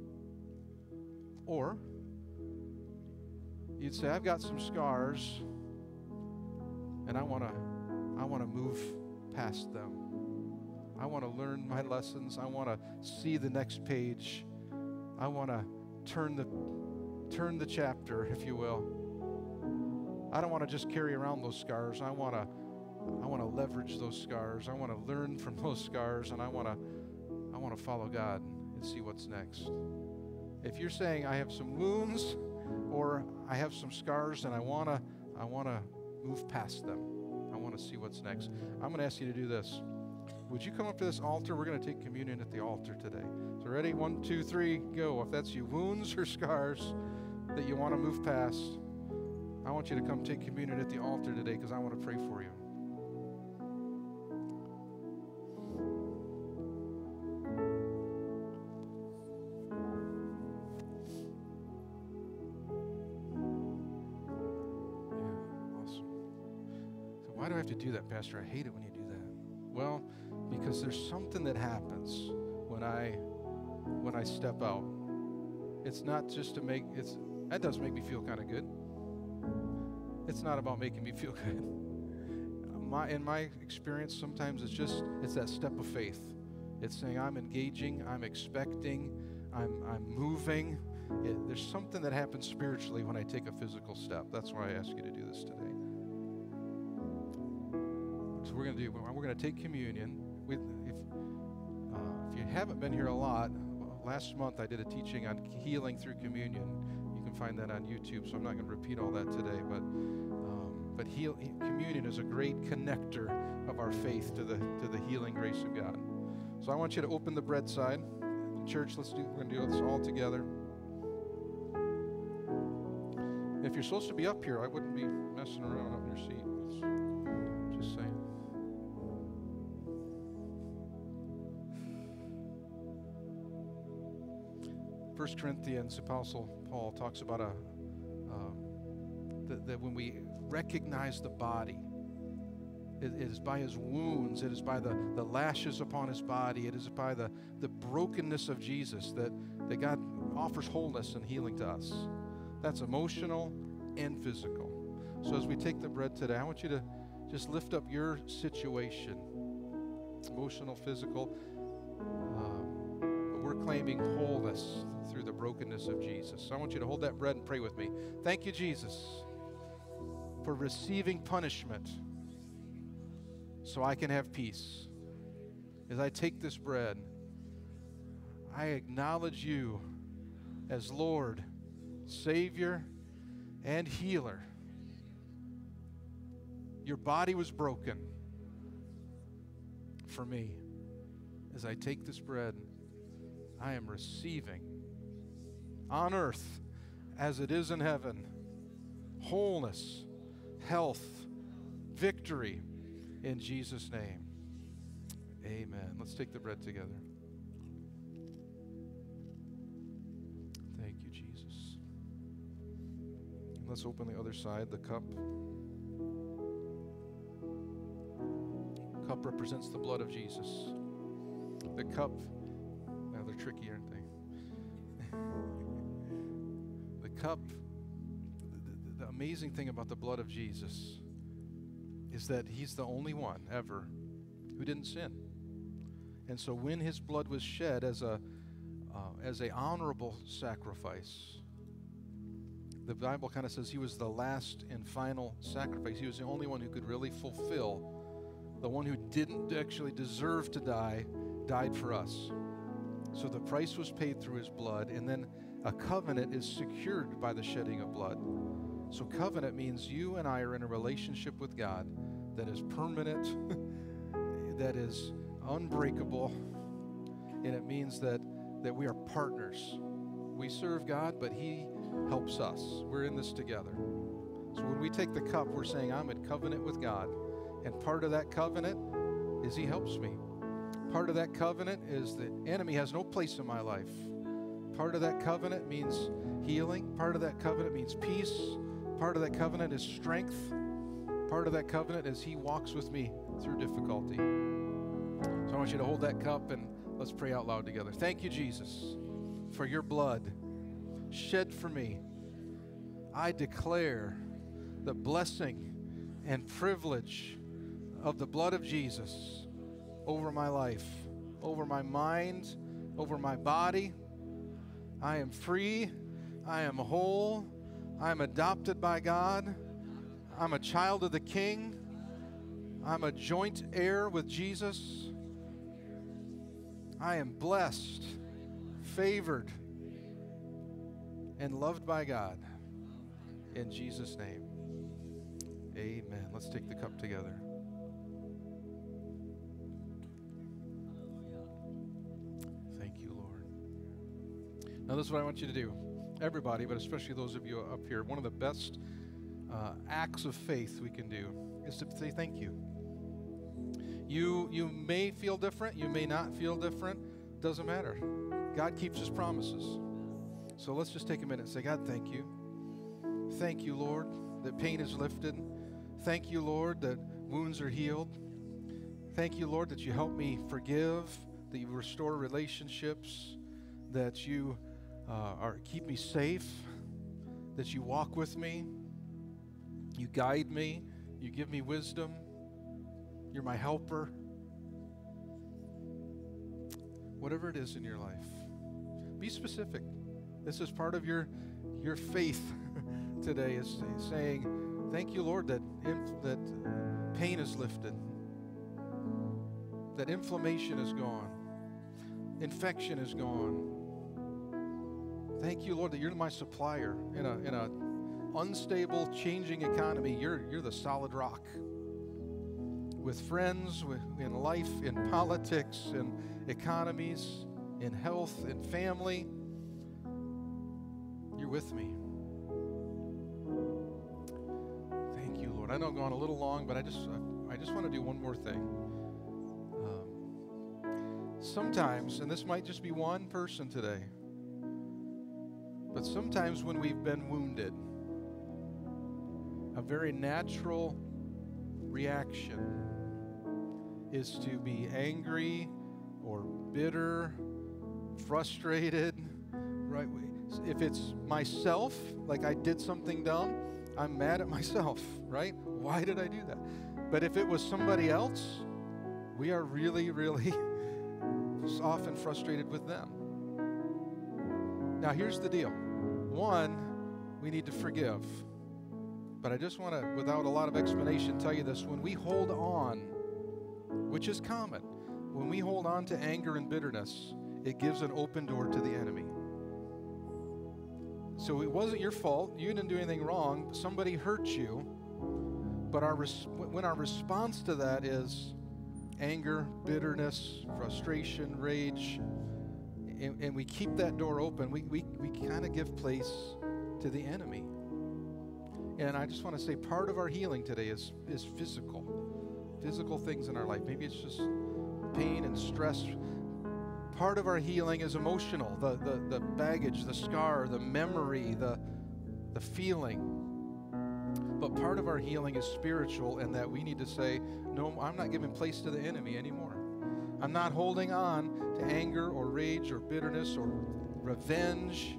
Or you'd say, I've got some scars and I want to move past them. I want to learn my lessons. I want to see the next page. I want to turn the chapter, if you will. I don't want to just carry around those scars. I want to leverage those scars. I want to learn from those scars, and I want to follow God and see what's next. If you're saying I have some wounds or I have some scars and I want to move past them. I want to see what's next. I'm going to ask you to do this. Would you come up to this altar? We're going to take communion at the altar today. So ready? 1, 2, 3, go. If that's you, wounds or scars that you want to move past, I want you to come take communion at the altar today because I want to pray for you. Why do I have to do that, Pastor? I hate it when you do that. Well, because there's something that happens when I step out. It's not just that does make me feel kind of good. It's not about making me feel good. In my experience, sometimes it's that step of faith. It's saying I'm engaging, I'm expecting, I'm moving. There's something that happens spiritually when I take a physical step. That's why I ask you to do this today. So we're going to take communion. If you haven't been here a lot, last month I did a teaching on healing through communion. You can find that on YouTube, so I'm not going to repeat all that today. But communion is a great connector of our faith to the healing grace of God. So I want you to open the bread side. Church, we're going to do this all together. If you're supposed to be up here, I wouldn't be messing around up in your seat. Just saying. First Corinthians, Apostle Paul talks about that when we recognize the body, it is by his wounds, it is by the lashes upon his body, it is by the brokenness of Jesus that God offers wholeness and healing to us. That's emotional and physical. So as we take the bread today, I want you to just lift up your situation, emotional, physical. But we're claiming wholeness through the brokenness of Jesus. So I want you to hold that bread and pray with me. Thank you, Jesus, for receiving punishment so I can have peace. As I take this bread, I acknowledge you as Lord, Savior, and healer. Your body was broken for me. As I take this bread, I am receiving on earth as it is in heaven, wholeness, health, victory in Jesus' name. Amen. Let's take the bread together. Thank you, Jesus. Let's open the other side, the cup. Cup represents the blood of Jesus. The cup, now they're tricky, aren't they? The cup, the amazing thing about the blood of Jesus is that he's the only one ever who didn't sin. And so when his blood was shed as a as an honorable sacrifice. The Bible kind of says he was the last and final sacrifice. He was the only one who could really fulfill. The one who didn't actually deserve to die, died for us. So the price was paid through his blood, and then a covenant is secured by the shedding of blood. So covenant means you and I are in a relationship with God that is permanent, that is unbreakable, and it means that we are partners. We serve God, but he helps us. We're in this together. So when we take the cup, we're saying, I'm in covenant with God. And part of that covenant is he helps me. Part of that covenant is the enemy has no place in my life. Part of that covenant means healing. Part of that covenant means peace. Part of that covenant is strength. Part of that covenant is he walks with me through difficulty. So I want you to hold that cup and let's pray out loud together. Thank you, Jesus, for your blood shed for me. I declare the blessing and privilege of the blood of Jesus over my life, over my mind, over my body. I am free. I am whole. I am adopted by God. I'm a child of the King. I'm a joint heir with Jesus. I am blessed, favored, and loved by God. In Jesus' name, amen. Let's take the cup together. Thank you, Lord. Now this is what I want you to do. Everybody, but especially those of you up here, one of the best acts of faith we can do is to say thank you. You may feel different. You may not feel different. Doesn't matter. God keeps his promises. So let's just take a minute and say, God, thank you. Thank you, Lord, that pain is lifted. Thank you, Lord, that wounds are healed. Thank you, Lord, that you help me forgive, that you restore relationships, that you keep me safe, that you walk with me, you guide me, you give me wisdom, you're my helper. Whatever it is in your life, be specific. This is part of your faith today, is saying, thank you, Lord, that pain is lifted, that inflammation is gone, infection is gone. Thank you, Lord, that you're my supplier in a unstable, changing economy. You're the solid rock. With friends, in life, in politics, in economies, in health, in family, you're with me. Thank you, Lord. I know I'm going a little long, but I just want to do one more thing. Sometimes, and this might just be one person today, but sometimes when we've been wounded, a very natural reaction is to be angry or bitter, frustrated, right? If it's myself, like I did something dumb, I'm mad at myself, right? Why did I do that? But if it was somebody else, we are really, really often frustrated with them. Now, here's the deal. One, we need to forgive. But I just want to, without a lot of explanation, tell you this. When we hold on, which is common, when we hold on to anger and bitterness, it gives an open door to the enemy. So it wasn't your fault. You didn't do anything wrong. Somebody hurt you. But when our response to that is anger, bitterness, frustration, rage, and we keep that door open, we kind of give place to the enemy. And I just want to say part of our healing today is physical things in our life. Maybe it's just pain and stress. Part of our healing is emotional, the baggage, the scar, the memory, the feeling. But part of our healing is spiritual, and that we need to say, no, I'm not giving place to the enemy anymore. I'm not holding on to anger or rage or bitterness or revenge.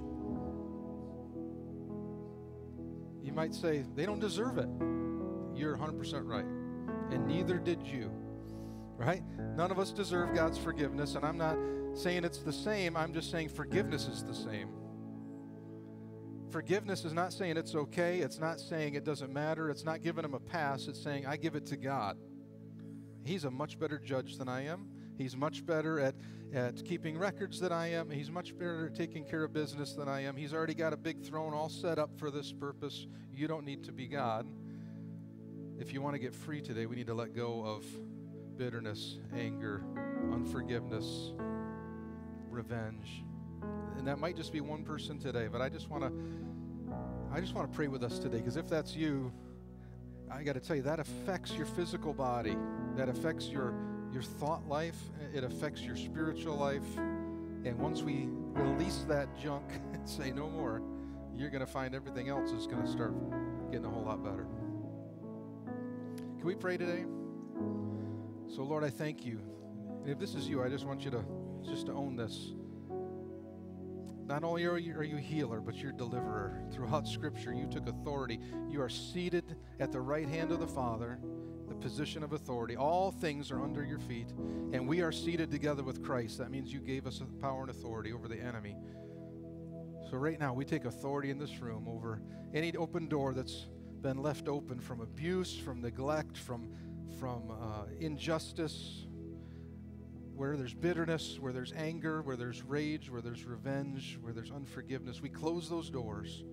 You might say, they don't deserve it. You're 100% right. And neither did you. right? None of us deserve God's forgiveness, and I'm not saying it's the same. I'm just saying forgiveness is the same. Forgiveness is not saying it's okay. It's not saying it doesn't matter. It's not giving him a pass. It's saying I give it to God. He's a much better judge than I am. He's much better at keeping records than I am. He's much better at taking care of business than I am. He's already got a big throne all set up for this purpose. You don't need to be God. If you want to get free today, we need to let go of bitterness, anger, unforgiveness, revenge. And that might just be one person today, but I just want to pray with us today, because if that's you, I got to tell you, that affects your physical body. That affects your thought life. It affects your spiritual life. And once we release that junk and say no more, you're going to find everything else is going to start getting a whole lot better. Can we pray today? So, Lord, I thank you. And if this is you, I just want you to own this. Not only are you healer, but you're deliverer. Throughout Scripture, you took authority. You are seated at the right hand of the Father, the position of authority. All things are under your feet, and we are seated together with Christ. That means you gave us power and authority over the enemy. So right now, we take authority in this room over any open door that's been left open from abuse, from neglect, from injustice, where there's bitterness, where there's anger, where there's rage, where there's revenge, where there's unforgiveness. We close those doors.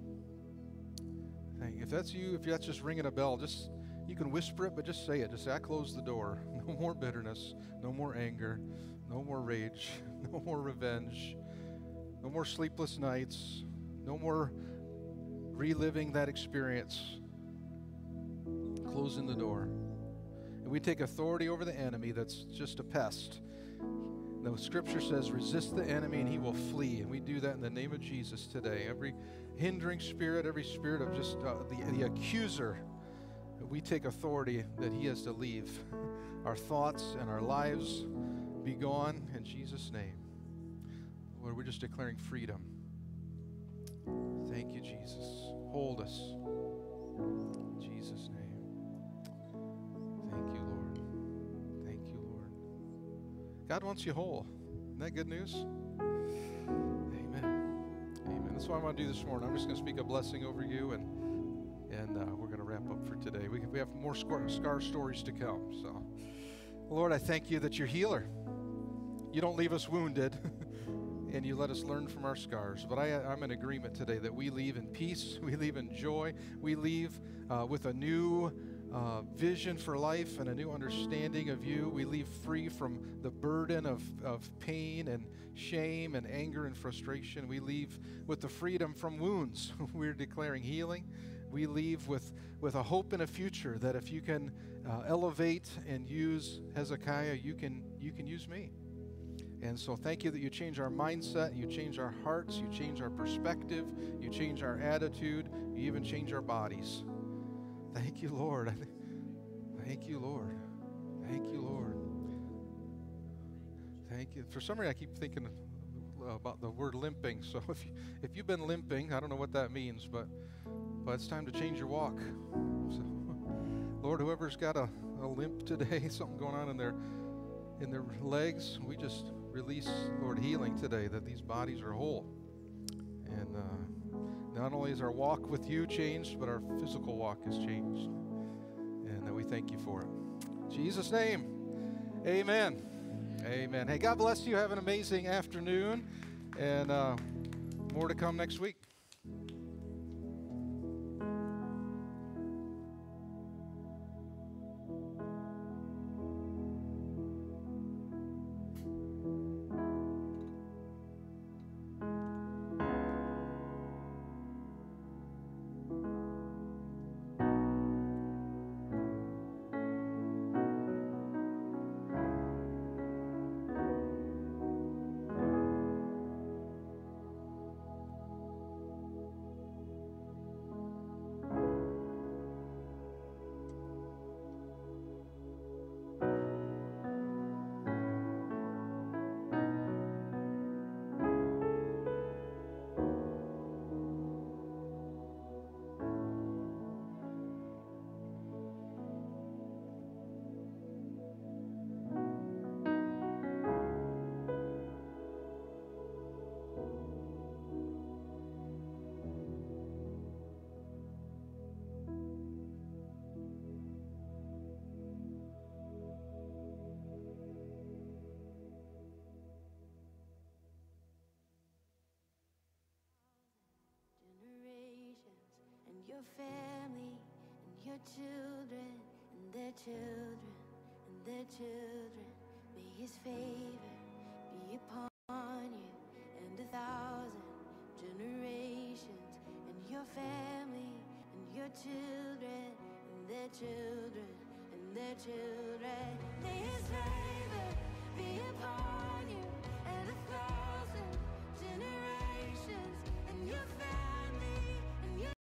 If that's you, if that's just ringing a bell, you can whisper it, but just say it. Just say, I close the door. No more bitterness, no more anger, no more rage, no more revenge, no more sleepless nights, no more reliving that experience. Closing the door. And we take authority over the enemy that's just a pest. The Scripture says, resist the enemy and he will flee. And we do that in the name of Jesus today. Every hindering spirit, every spirit of just the accuser, we take authority that he has to leave. Our thoughts and our lives be gone in Jesus' name. Lord, we're just declaring freedom. Thank you, Jesus. Hold us. In Jesus' name. Thank you, Lord. Thank you, Lord. God wants you whole. Isn't that good news? Amen. Amen. That's what I want to do this morning. I'm just going to speak a blessing over you, and we're going to wrap up for today. We have more scar stories to come. So, Lord, I thank you that you're healer. You don't leave us wounded, and you let us learn from our scars. But I'm in agreement today that we leave in peace, we leave in joy, we leave with a new vision for life and a new understanding of you. We leave free from the burden of pain and shame and anger and frustration. We leave with the freedom from wounds. We're declaring healing. We leave with a hope and a future that if you can elevate and use Hezekiah, you can use me. And so thank you that you change our mindset, you change our hearts, you change our perspective, you change our attitude, you even change our bodies. Thank you, Lord. Thank you, Lord. Thank you, Lord. Thank you. For some reason, I keep thinking about the word limping. So if you've been limping, I don't know what that means, but it's time to change your walk. So, Lord, whoever's got a limp today, something going on in their legs, we just release, Lord, healing today, that these bodies are whole. And not only is our walk with you changed, but our physical walk is changed. And we thank you for it. In Jesus' name, amen. Amen. Hey, God bless you. Have an amazing afternoon. And more to come next week. your family and your children and their children and their children. May his favor be upon you and 1,000 generations, and your family and your children and their children and their children.